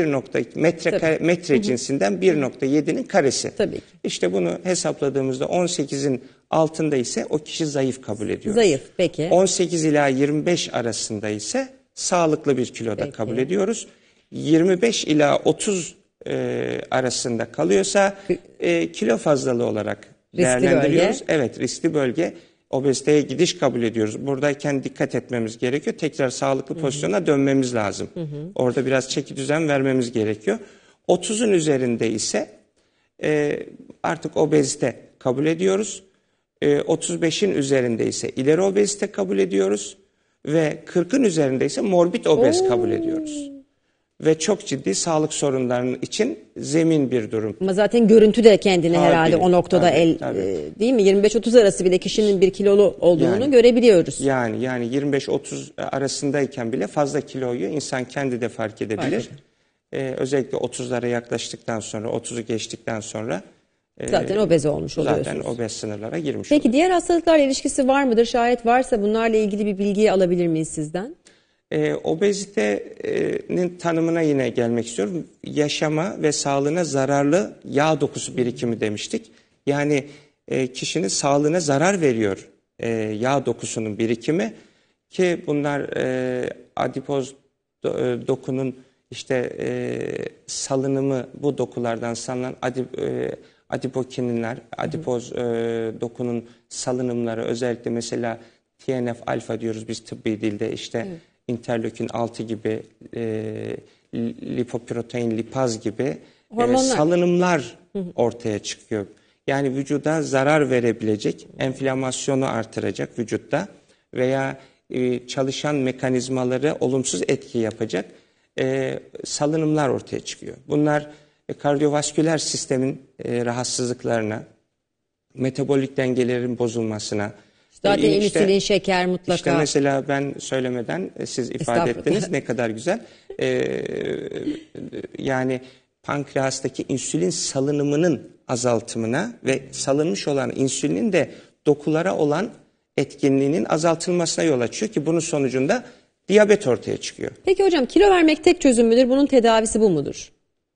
1.2 metre cinsinden 1.7'nin karesi. Tabii ki. İşte bunu hesapladığımızda 18'in altında ise o kişi zayıf kabul ediyoruz. Zayıf, peki. 18 ila 25 arasında ise sağlıklı bir kiloda kabul ediyoruz. 25 ila 30 arasında kalıyorsa kilo fazlalığı olarak değerlendiriyoruz. Bölge. Evet, riskli bölge. Obeziteye gidiş kabul ediyoruz. Buradayken dikkat etmemiz gerekiyor. Tekrar sağlıklı pozisyona dönmemiz lazım. Orada biraz çeki düzen vermemiz gerekiyor. 30'un üzerinde ise artık obezite kabul ediyoruz. 35'in üzerinde ise ileri obezite kabul ediyoruz. Ve 40'ın üzerinde ise morbid obez kabul ediyoruz. Ve çok ciddi sağlık sorunlarının için zemin bir durum. Ama zaten görüntü de kendini herhalde o noktada değil mi? 25-30 arası bile kişinin bir kilolu olduğunu görebiliyoruz. Yani 25-30 arasındayken bile fazla kiloyu insan kendi de fark edebilir. Özellikle 30'lara yaklaştıktan sonra, 30'u geçtikten sonra zaten obez olmuş oluyorsunuz. Zaten obez sınırlara girmiş Peki oluyor. diğer hastalıklarla ilişkisi var mıdır? Şayet varsa bunlarla ilgili bir bilgi alabilir miyiz sizden? Obezitenin tanımına yine gelmek istiyorum. Yaşama ve sağlığına zararlı yağ dokusu birikimi demiştik. Yani kişinin sağlığına zarar veriyor yağ dokusunun birikimi ki bunlar adipoz dokunun işte salınımı, bu dokulardan salınan adipokininler, adipoz dokunun salınımları, özellikle mesela TNF alfa diyoruz biz tıbbi dilde, işte interleukin 6 gibi, lipoprotein, lipaz gibi salınımlar ortaya çıkıyor. Yani vücuda zarar verebilecek, enflamasyonu artıracak vücutta veya çalışan mekanizmaları olumsuz etki yapacak salınımlar ortaya çıkıyor. Bunlar kardiyovasküler sistemin rahatsızlıklarına, metabolik dengelerin bozulmasına, zaten insülin, şeker mutlaka. İşte mesela ben söylemeden siz ifade ettiniz, ne kadar güzel. Yani pankreastaki insülin salınımının azaltımına ve salınmış olan insülinin de dokulara olan etkinliğinin azaltılmasına yol açıyor ki bunun sonucunda diyabet ortaya çıkıyor. Peki hocam, kilo vermek tek çözüm müdür? Bunun tedavisi bu mudur?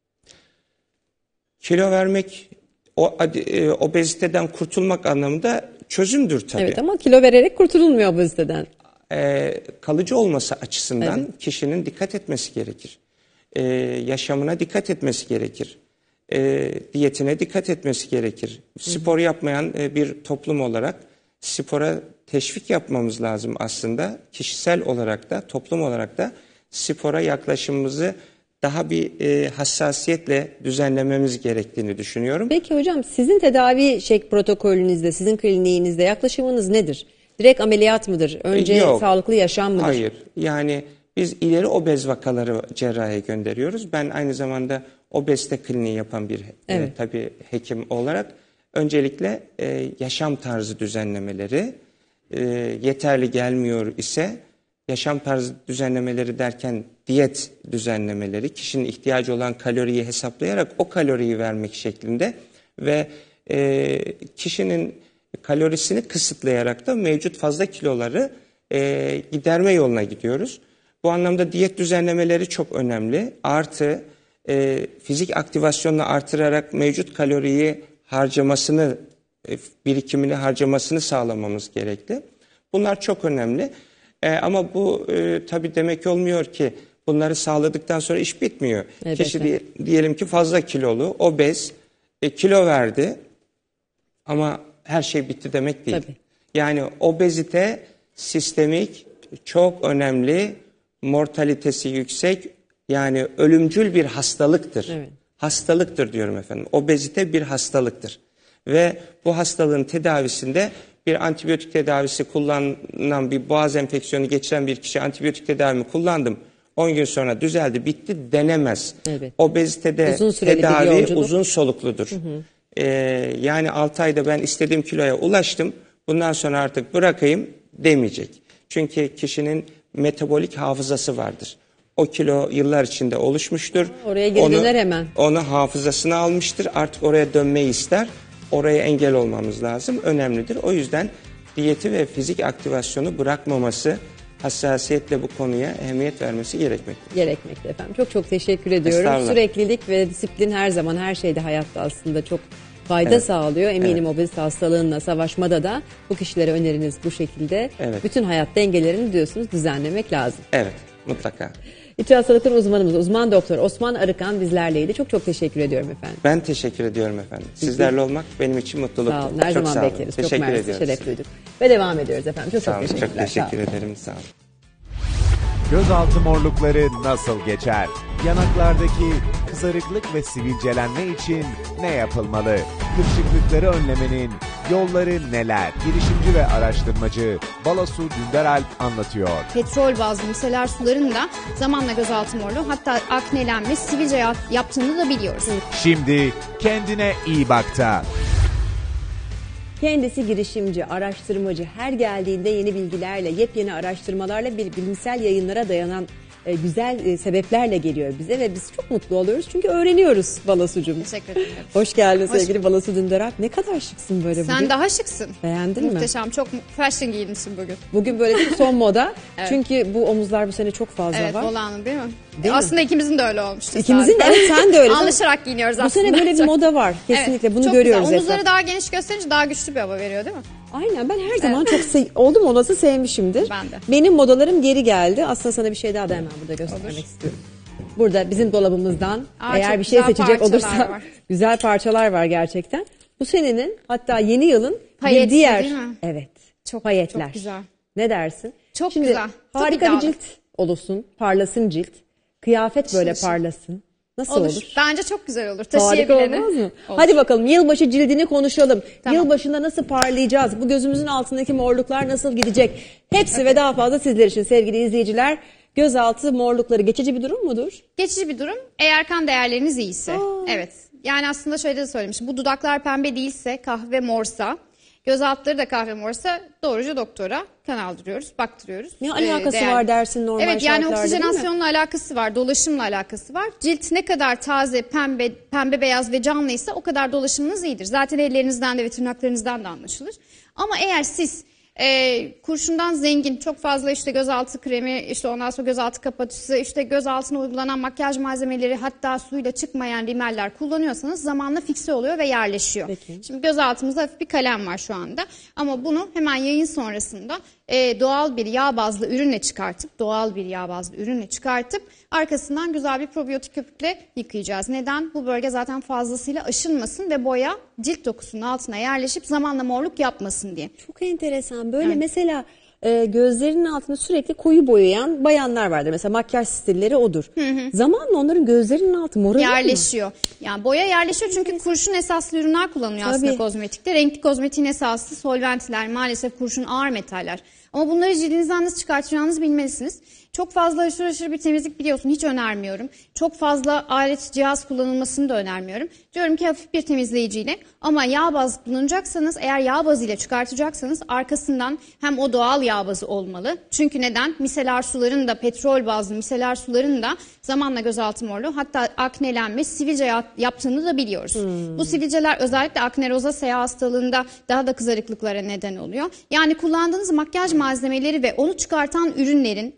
Kilo vermek obeziteden kurtulmak anlamında çözümdür tabii. Evet, ama kilo vererek kurtululmuyor obeziteden. Kalıcı olması açısından kişinin dikkat etmesi gerekir. Yaşamına dikkat etmesi gerekir. Diyetine dikkat etmesi gerekir. Spor yapmayan bir toplum olarak spora teşvik yapmamız lazım aslında. Kişisel olarak da, toplum olarak da spora yaklaşımımızı daha bir hassasiyetle düzenlememiz gerektiğini düşünüyorum. Peki hocam, sizin tedavi protokolünüzde, sizin kliniğinizde yaklaşımınız nedir? Direkt ameliyat mıdır? Önce sağlıklı yaşam mıdır? Hayır. Yani biz ileri obez vakaları cerrahiye gönderiyoruz. Ben aynı zamanda obezite kliniği yapan bir tabii hekim olarak öncelikle yaşam tarzı düzenlemeleri yeterli gelmiyor ise yaşam tarzı düzenlemeleri derken diyet düzenlemeleri, kişinin ihtiyacı olan kaloriyi hesaplayarak o kaloriyi vermek şeklinde ve kişinin kalorisini kısıtlayarak da mevcut fazla kiloları giderme yoluna gidiyoruz. Bu anlamda diyet düzenlemeleri çok önemli. Artı fizik aktivasyonla artırarak mevcut kaloriyi harcamasını, birikimini, harcamasını sağlamamız gerekli. Bunlar çok önemli. Ama bu tabii demek olmuyor ki bunları sağladıktan sonra iş bitmiyor. Evet, Kişi diyelim ki fazla kilolu, obez, kilo verdi ama her şey bitti demek değil. Tabii. Yani obezite sistemik, çok önemli, mortalitesi yüksek, yani ölümcül bir hastalıktır. Evet. Hastalıktır diyorum efendim. Obezite bir hastalıktır. Ve bu hastalığın tedavisinde bir antibiyotik tedavisi kullanan, bir boğaz enfeksiyonu geçiren bir kişi antibiyotik tedavimi kullandım, 10 gün sonra düzeldi, bitti denemez. Evet. Obezitede Uzun süreli bir tedavi yolculuk. uzun solukludur. Yani 6 ayda ben istediğim kiloya ulaştım, bundan sonra artık bırakayım demeyecek. Çünkü kişinin metabolik hafızası vardır. O kilo yıllar içinde oluşmuştur. Oraya geri döner hemen. Onu hafızasına almıştır. Artık oraya dönmeyi ister. Oraya engel olmamız lazım. Önemlidir. O yüzden diyeti ve fizik aktivasyonu bırakmaması, hassasiyetle bu konuya ehemmiyet vermesi Gerekmekte efendim. Çok çok teşekkür ediyorum. Estağfurullah. Süreklilik ve disiplin her zaman her şeyde hayatta aslında çok fayda sağlıyor. Eminim obezite hastalığına savaşmada da bu kişilere öneriniz bu şekilde. Evet. Bütün hayat dengelerini diyorsunuz düzenlemek lazım. Evet, mutlaka. İç hastalıkları uzmanımız, uzman doktor Osman Arıkan bizlerleydi. Çok çok teşekkür ediyorum efendim. Ben teşekkür ediyorum efendim. Sizlerle olmak benim için mutluluktur. Sağ olun. Her Çok zaman sağ olun. bekleriz. Teşekkür Çok mersi, ediyoruz. şeref duyduk. Ve devam ediyoruz efendim. Çok Sağ çok olun. teşekkürler. Çok teşekkür Sağ olun. ederim. Sağ olun. Gözaltı morlukları nasıl geçer? Yanaklardaki kızarıklık ve sivilcelenme için ne yapılmalı? Kırışıklıkları önlemenin yolları neler? Girişimci ve araştırmacı Balasu Dündaralp anlatıyor. Petrol bazlı miseler suların da zamanla gözaltı morluğu, hatta aknelenme, sivilce yaptığını da biliyoruz. Şimdi kendine iyi bakta. Kendisi girişimci, araştırmacı, her geldiğinde yeni bilgilerle, yepyeni araştırmalarla bir bilimsel yayınlara dayanan güzel sebeplerle geliyor bize ve biz çok mutlu oluyoruz çünkü öğreniyoruz Balasucuğum. Teşekkür ederim. Hoş geldin Hoş- sevgili Balasu Dündaralp. Ne kadar şıksın böyle bugün. Sen daha şıksın. Beğendin mi? Muhteşem. Çok fashion giyinmişsin bugün. Bugün böyle bir son moda. Evet. Çünkü bu omuzlar bu sene çok fazla Evet, var. Vola'nın değil mi? Değil mi? Aslında ikimizin de öyle olmuştu. İkimizin de, zaten. evet, sen de öyle. Anlaşarak giyiniyoruz Bu aslında. sene böyle bir Çok- moda var. Kesinlikle Evet, bunu çok görüyoruz. güzel. Omuzları etrafta. daha geniş gösterince daha güçlü bir hava veriyor değil mi? Aynen, ben her zaman çok oldum olası sevmişimdir. Ben de. Benim modalarım geri geldi. Aslında sana bir şey daha da hemen burada göstermek istiyorum. Burada bizim dolabımızdan Aa, eğer çok bir şey güzel seçecek parçalar olursa var. güzel parçalar var gerçekten. Bu senenin, hatta yeni yılın Payetli bir diğer değil mi? evet. Çok- payetler. çok güzel. Ne dersin? Çok Şimdi, güzel. Çok harika bir iddialı. cilt olsun, parlasın cilt. Kıyafet böyle Şıl şıl. parlasın. Nasıl Olur. olur? Bence çok güzel olur. Harika Taşıyabilene. olmaz mı? Olur. Hadi bakalım yılbaşı cildini konuşalım. Tamam. Yılbaşında nasıl parlayacağız? Bu gözümüzün altındaki morluklar nasıl gidecek? Hepsi ve daha fazla sizler için sevgili izleyiciler. Gözaltı morlukları geçici bir durum mudur? Geçici bir durum eğer kan değerleriniz iyiyse. Evet. Yani aslında şöyle de söylemiştim. Bu dudaklar pembe değilse, kahve morsa, göz altları da kahve morsa doğruca doktora kan aldırıyoruz, baktırıyoruz. Ne alakası var dersin normal Evet, yani şartlarda, değil mi? oksijenasyonla alakası var, dolaşımla alakası var. Cilt ne kadar taze, pembe beyaz ve canlıysa o kadar dolaşımınız iyidir. Zaten ellerinizden de ve tırnaklarınızdan da anlaşılır. Ama eğer siz kurşundan zengin, çok fazla işte gözaltı kremi, işte ondan sonra gözaltı kapatıcısı, işte göz altına uygulanan makyaj malzemeleri, hatta suyla çıkmayan rimeller kullanıyorsanız zamanla fikse oluyor ve yerleşiyor. Peki. Şimdi göz altımızda hafif bir kalem var şu anda ama bunu hemen yayın sonrasında doğal bir yağ bazlı ürünle çıkartıp arkasından güzel bir probiyotik köpükle yıkayacağız. Neden? Bu bölge zaten fazlasıyla aşınmasın ve boya cilt dokusunun altına yerleşip zamanla morluk yapmasın diye. Çok enteresan. Böyle Evet. mesela gözlerinin altını sürekli koyu boyayan bayanlar vardır. Mesela makyaj stilleri odur. Zamanla onların gözlerinin altı morarır mı? Yerleşiyor. Yani boya yerleşiyor çünkü kurşun esaslı ürünler kullanılıyor aslında Tabii. kozmetikte. Renkli kozmetiğin esaslı solventler, maalesef kurşun ağır metaller. Ama bunları cildinizden nasıl çıkartacağınızı bilmelisiniz. Çok fazla aşırı bir temizlik biliyorsun hiç önermiyorum. Çok fazla alet cihaz kullanılmasını da önermiyorum. Diyorum ki hafif bir temizleyiciyle ama yağ bazı kullanacaksanız, eğer yağ bazıyla çıkartacaksanız arkasından hem o doğal yağ bazı olmalı. Çünkü neden? Miseler suların da, petrol bazlı miseler suların da zamanla gözaltı morluğu, hatta aknelenme, sivilce yaptığını da biliyoruz. Bu sivilceler özellikle akne rozasea hastalığında daha da kızarıklıklara neden oluyor. Yani kullandığınız makyaj malzemeleri ve onu çıkartan ürünlerin eğer temiz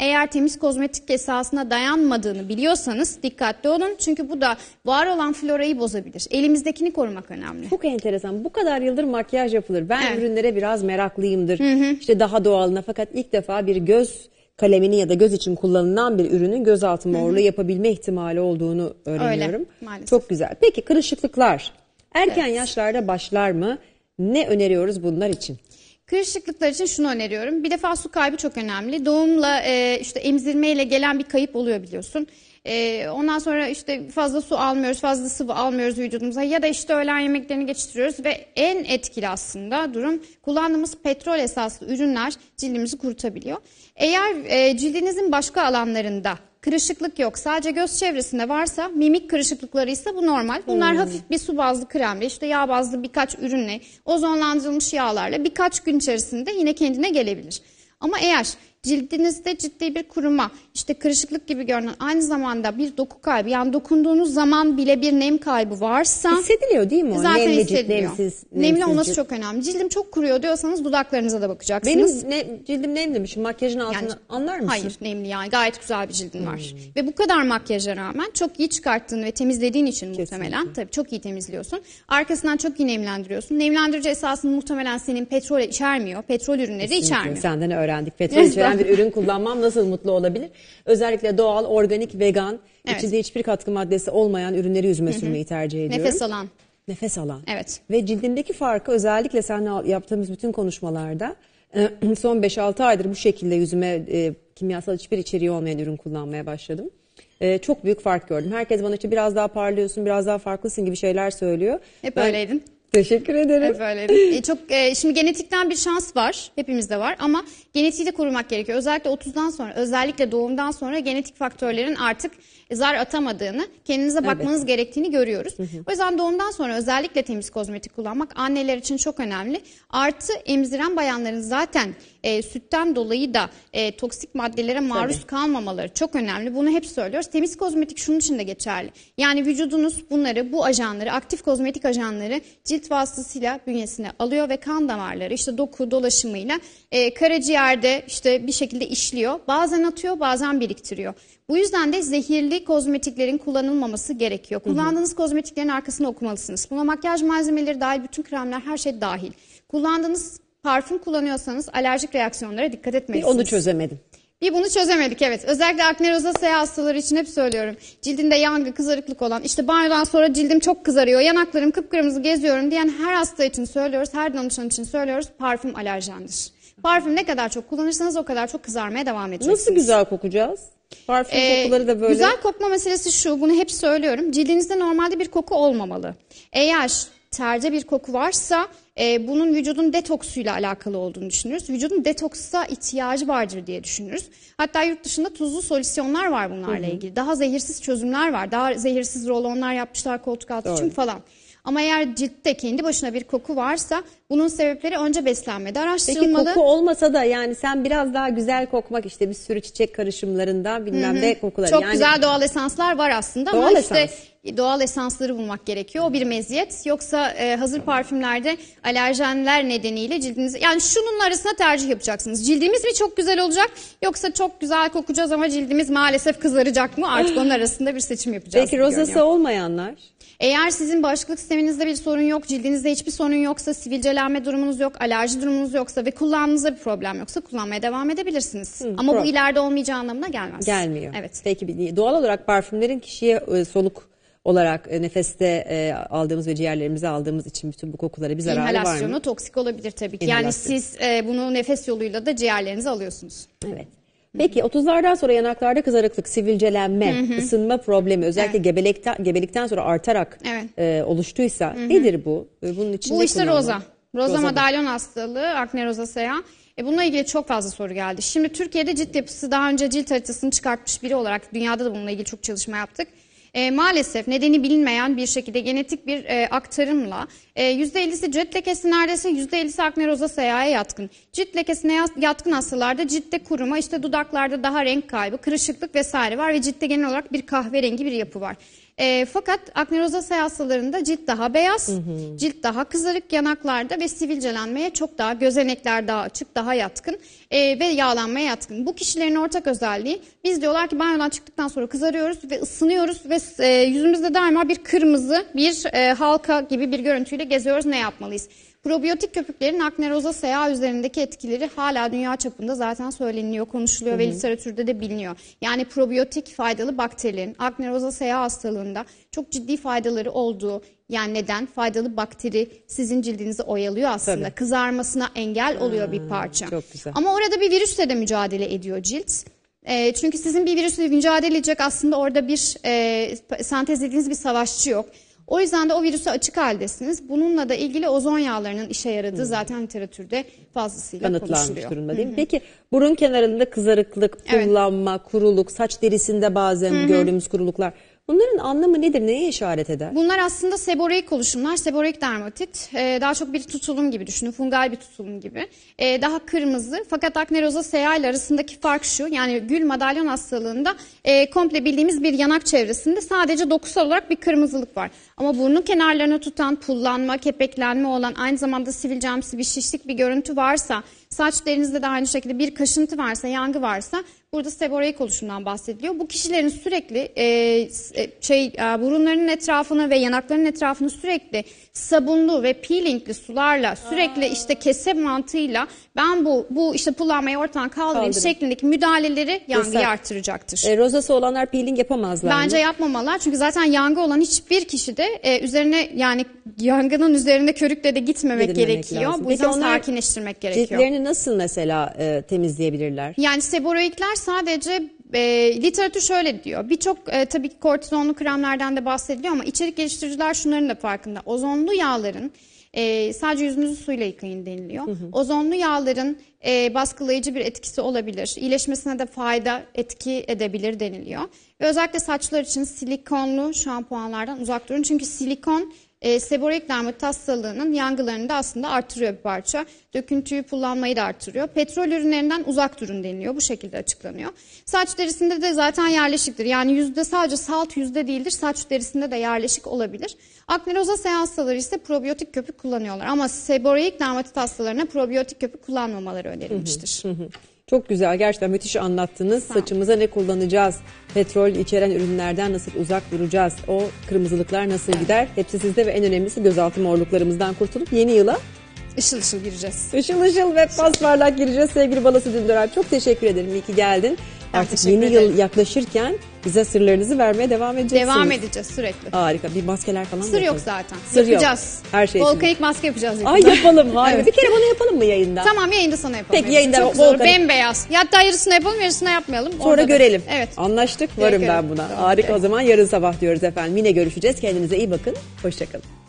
temiz kozmetik esasına dayanmadığını biliyorsanız dikkatli olun. Çünkü bu da var olan florayı bozabilir. Elimizdekini korumak önemli. Çok enteresan. Bu kadar yıldır makyaj yapılır. Ben Evet. ürünlere biraz meraklıyımdır. İşte daha doğalına, fakat ilk defa bir göz kalemini ya da göz için kullanılan bir ürünün gözaltı morluğu yapabilme ihtimali olduğunu öğreniyorum. Öyle, maalesef. Çok güzel. Peki kırışıklıklar erken yaşlarda başlar mı? Ne öneriyoruz bunlar için? Kırışıklıklar için şunu öneriyorum. Bir defa su kaybı çok önemli. Doğumla işte emzirmeyle gelen bir kayıp oluyor biliyorsun. Ondan sonra işte fazla su almıyoruz, fazla sıvı almıyoruz vücudumuza ya da işte öğlen yemeklerini geçiştiriyoruz ve en etkili aslında durum kullandığımız petrol esaslı ürünler cildimizi kurutabiliyor. Eğer cildinizin başka alanlarında kırışıklık yok, sadece göz çevresinde varsa, mimik kırışıklıkları ise bu normal. Bunlar hafif bir su bazlı kremle, işte yağ bazlı birkaç ürünle, ozonlandırılmış yağlarla birkaç gün içerisinde yine kendine gelebilir. Ama eğer cildinizde ciddi bir kuruma, işte kırışıklık gibi görünen, aynı zamanda bir doku kaybı, yani dokunduğunuz zaman bile bir nem kaybı varsa Hissediliyor değil mi o? zaten Nemli cilt, hissediliyor. nemsiz Nemli olması cilt. çok önemli. Cildim çok kuruyor diyorsanız dudaklarınıza da bakacaksınız. Benim cildim nemliymiş. Makyajın altını anlar mısın? Hayır, nemli yani. Gayet güzel bir cildin var. Ve bu kadar makyaja rağmen çok iyi çıkarttığın ve temizlediğin için muhtemelen, tabii çok iyi temizliyorsun. Arkasından çok iyi nemlendiriyorsun. Nemlendirici esasında muhtemelen senin petrol içermiyor. Petrol ürünleri de içermiyor. Senden öğrendik. Petrol içeren bir ürün kullanmam nasıl mutlu olabilir? Özellikle doğal, organik, vegan, Evet. içinde hiçbir katkı maddesi olmayan ürünleri yüzüme sürmeyi tercih ediyorum. Nefes alan. Nefes alan. Evet. Ve cildimdeki farkı özellikle seninle yaptığımız bütün konuşmalarda son 5-6 aydır bu şekilde yüzüme kimyasal hiçbir içeriği olmayan ürün kullanmaya başladım. Çok büyük fark gördüm. Herkes bana işte biraz daha parlıyorsun, biraz daha farklısın gibi şeyler söylüyor. Hep öyleydin. Teşekkür ederim. Hep öyleydi. Şimdi genetikten bir şans var. Hepimizde var ama genetiği de korumak gerekiyor. Özellikle 30'dan sonra, özellikle doğumdan sonra genetik faktörlerin artık zar atamadığını, kendinize bakmanız gerektiğini görüyoruz. O yüzden doğumdan sonra özellikle temiz kozmetik kullanmak anneler için çok önemli. Artı emziren bayanların zaten sütten dolayı da toksik maddelere maruz kalmamaları çok önemli. Bunu hep söylüyoruz. Temiz kozmetik şunun için de geçerli. Yani vücudunuz bunları, bu ajanları, aktif kozmetik ajanları cilt vasıtasıyla bünyesine alıyor ve kan damarları, işte doku dolaşımıyla karaciğerde işte bir şekilde işliyor. Bazen atıyor, bazen biriktiriyor. Bu yüzden de zehirli kozmetiklerin kullanılmaması gerekiyor. Kullandığınız kozmetiklerin arkasını okumalısınız. Buna makyaj malzemeleri dahil, bütün kremler, her şey dahil. Kullandığınız parfüm kullanıyorsanız alerjik reaksiyonlara dikkat etmelisiniz. Onu çözemedim. Bir bunu çözemedik, evet. Özellikle akne rozasea hastaları için hep söylüyorum. Cildinde yangı, kızarıklık olan, işte banyodan sonra cildim çok kızarıyor, yanaklarım kıpkırmızı geziyorum diyen her hasta için söylüyoruz, her danışan için söylüyoruz. Parfüm alerjendir. Parfüm ne kadar çok kullanırsanız o kadar çok kızarmaya devam edeceksiniz. Nasıl güzel kokacağız? Parfüm kokuları da böyle. Güzel kokma meselesi şu, bunu hep söylüyorum. Cildinizde normalde bir koku olmamalı. Eğer terce bir koku varsa bunun vücudun detoksuyla alakalı olduğunu düşünürüz. Vücudun detoksa ihtiyacı vardır diye düşünürüz. Hatta yurt dışında tuzlu solüsyonlar var bunlarla ilgili. Daha zehirsiz çözümler var. Daha zehirsiz rolonlar yapmışlar koltuk altı için falan. Ama eğer ciltte kendi başına bir koku varsa bunun sebepleri önce beslenmede araştırılmalı. Peki koku olmasa da yani sen biraz daha güzel kokmak, işte bir sürü çiçek karışımlarından bilmem ne kokular. Çok yani, güzel doğal esanslar var aslında doğal ama işte esans. doğal esansları bulmak gerekiyor. O bir meziyet. Yoksa hazır parfümlerde alerjenler nedeniyle cildinizi, yani şunun arasında tercih yapacaksınız. Cildimiz mi çok güzel olacak yoksa çok güzel kokacağız ama cildimiz maalesef kızaracak mı? Artık onun arasında bir seçim yapacağız. Peki rozası olmayanlar? Eğer sizin bağışıklık sisteminizde bir sorun yok, cildinizde hiçbir sorun yoksa, sivilcelenme durumunuz yok, alerji durumunuz yoksa ve kullanmanızda bir problem yoksa kullanmaya devam edebilirsiniz. Ama bu ileride olmayacağı anlamına gelmez. Gelmiyor. Evet. Peki doğal olarak parfümlerin kişiye soluk olarak nefeste aldığımız ve ciğerlerimize aldığımız için bütün bu kokulara bir zararı var mı? İnhalasyonu toksik olabilir tabii ki. Yani siz bunu nefes yoluyla da ciğerlerinize alıyorsunuz. Evet. Peki 30'lardan sonra yanaklarda kızarıklık, sivilcelenme, ısınma problemi özellikle gebelikten sonra artarak oluştuysa nedir bu? Bunun için Bu ne işte kullanmalı? Roza madalyon hastalığı, akne rozasea. Bununla ilgili çok fazla soru geldi. Şimdi Türkiye'de cilt yapısı, daha önce cilt haritasını çıkartmış biri olarak dünyada da bununla ilgili çok çalışma yaptık. Maalesef nedeni bilinmeyen bir şekilde genetik bir aktarımla %50'si cilt lekesi, neredeyse %50'si akne rozasea'ya yatkın. Cilt lekesine yatkın hastalarda ciltte kuruma, işte dudaklarda daha renk kaybı, kırışıklık vesaire var ve ciltte genel olarak bir kahverengi bir yapı var. Fakat akne rozasea hastalarında cilt daha beyaz, cilt daha kızarık yanaklarda ve sivilcelenmeye çok daha, gözenekler daha açık, daha yatkın. ve yağlanmaya yatkın. Bu kişilerin ortak özelliği, biz diyorlar ki banyodan çıktıktan sonra kızarıyoruz ve ısınıyoruz ve yüzümüzde daima bir kırmızı, bir halka gibi bir görüntüyle geziyoruz. Ne yapmalıyız? Probiyotik köpüklerin akne rozasea üzerindeki etkileri hala dünya çapında zaten söyleniyor, konuşuluyor ve literatürde de biliniyor. Yani probiyotik faydalı bakterilerin akne rozasea hastalığında çok ciddi faydaları olduğu, yani neden? Faydalı bakteri sizin cildinizi oyalıyor aslında. Tabii. Kızarmasına engel oluyor bir parça. Çok güzel. Ama orada bir virüsle de mücadele ediyor cilt. Çünkü sizin bir virüsle mücadele edecek aslında orada bir sentezlediğiniz bir savaşçı yok. O yüzden de o virüse açık haldesiniz. Bununla da ilgili ozon yağlarının işe yaradığı zaten literatürde fazlasıyla Kanıtlanmış konuşuluyor. durumda değil mi? Peki burun kenarında kızarıklık, Evet. pullanma, kuruluk, saç derisinde bazen gördüğümüz kuruluklar. Bunların anlamı nedir? Neye işaret eder? Bunlar aslında seboreik oluşumlar. Seboreik dermatit daha çok bir tutulum gibi düşünün. Fungal bir tutulum gibi. Daha kırmızı. Fakat akne rozasea ile arasındaki fark şu. Yani gül madalyon hastalığında komple bildiğimiz bir yanak çevresinde sadece dokusal olarak bir kırmızılık var. Ama burnun kenarlarına tutan pullanma, kepeklenme olan, aynı zamanda sivilcemsi bir şişlik bir görüntü varsa, saç derinizde de aynı şekilde bir kaşıntı varsa, yangı varsa, burada seboreik oluşumdan bahsediliyor. Bu kişilerin sürekli burunlarının etrafını ve yanaklarının etrafını sürekli sabunlu ve peelingli sularla, sürekli işte kese mantığıyla ben bu işte pullanmayı ortadan kaldırayım şeklindeki müdahaleleri yangıyı artıracaktır. Rozası olanlar peeling yapamazlar Bence mı? yapmamalar, çünkü zaten yangı olan hiçbir kişi de üzerine, yani yangının üzerine körükle de gitmemek Gidilmemek gerekiyor. lazım. Bu Peki yüzden onlar sakinleştirmek gerekiyor. Ciltlerini nasıl mesela temizleyebilirler? Yani seboreikler sadece literatür şöyle diyor. Birçok tabii ki kortizonlu kremlerden de bahsediliyor ama içerik geliştiriciler şunların da farkında. Ozonlu yağların sadece yüzünüzü suyla yıkayın deniliyor. Ozonlu yağların baskılayıcı bir etkisi olabilir. İyileşmesine de fayda etki edebilir deniliyor. Ve özellikle saçlar için silikonlu şampuanlardan uzak durun. Çünkü silikon seboreik dermatit hastalığının yangılarını da aslında artırıyor bir parça. Döküntüyü, pullanmayı da artırıyor. Petrol ürünlerinden uzak durun deniliyor. Bu şekilde açıklanıyor. Saç derisinde de zaten yerleşiktir. Yani yüzde sadece salt yüzde değildir. Saç derisinde de yerleşik olabilir. Akne rozasea hastaları ise probiyotik köpük kullanıyorlar. Ama seboreik dermatit hastalarına probiyotik köpük kullanmamaları önerilmiştir. Çok güzel, gerçekten müthiş anlattınız. Saçımıza ne kullanacağız? Petrol içeren ürünlerden nasıl uzak duracağız? O kırmızılıklar nasıl gider? Hepsi sizde ve en önemlisi gözaltı morluklarımızdan kurtulup yeni yıla Işıl ışıl gireceğiz. ışıl ışıl ve pasparlak gireceğiz. Sevgili Balası Dündoran, çok teşekkür ederim. İyi ki geldin. Artık teşekkür yeni yıl ederim. yaklaşırken bize sırlarınızı vermeye devam edeceksiniz. Devam edeceğiz sürekli. Harika. Bir maskeler falan Sır da yok yapalım. zaten. Sır Yapacağız. yok. Her şey için. Volkanik maske yapacağız. Ay yakında. yapalım. Harika. Evet. Bir kere bana yapalım mı yayında? Tamam, yayında sana yapalım. Peki, yayında Çok güzel olur. volkanik- Bembeyaz. Hatta yarısını yapalım, yarısını yapmayalım. Sonra Orada da- görelim. Evet. Anlaştık. Varım Görelim. ben buna. Tamam, Harika. peki. O zaman yarın sabah diyoruz efendim. Yine görüşeceğiz. Kendinize iyi bakın. Hoşçakalın.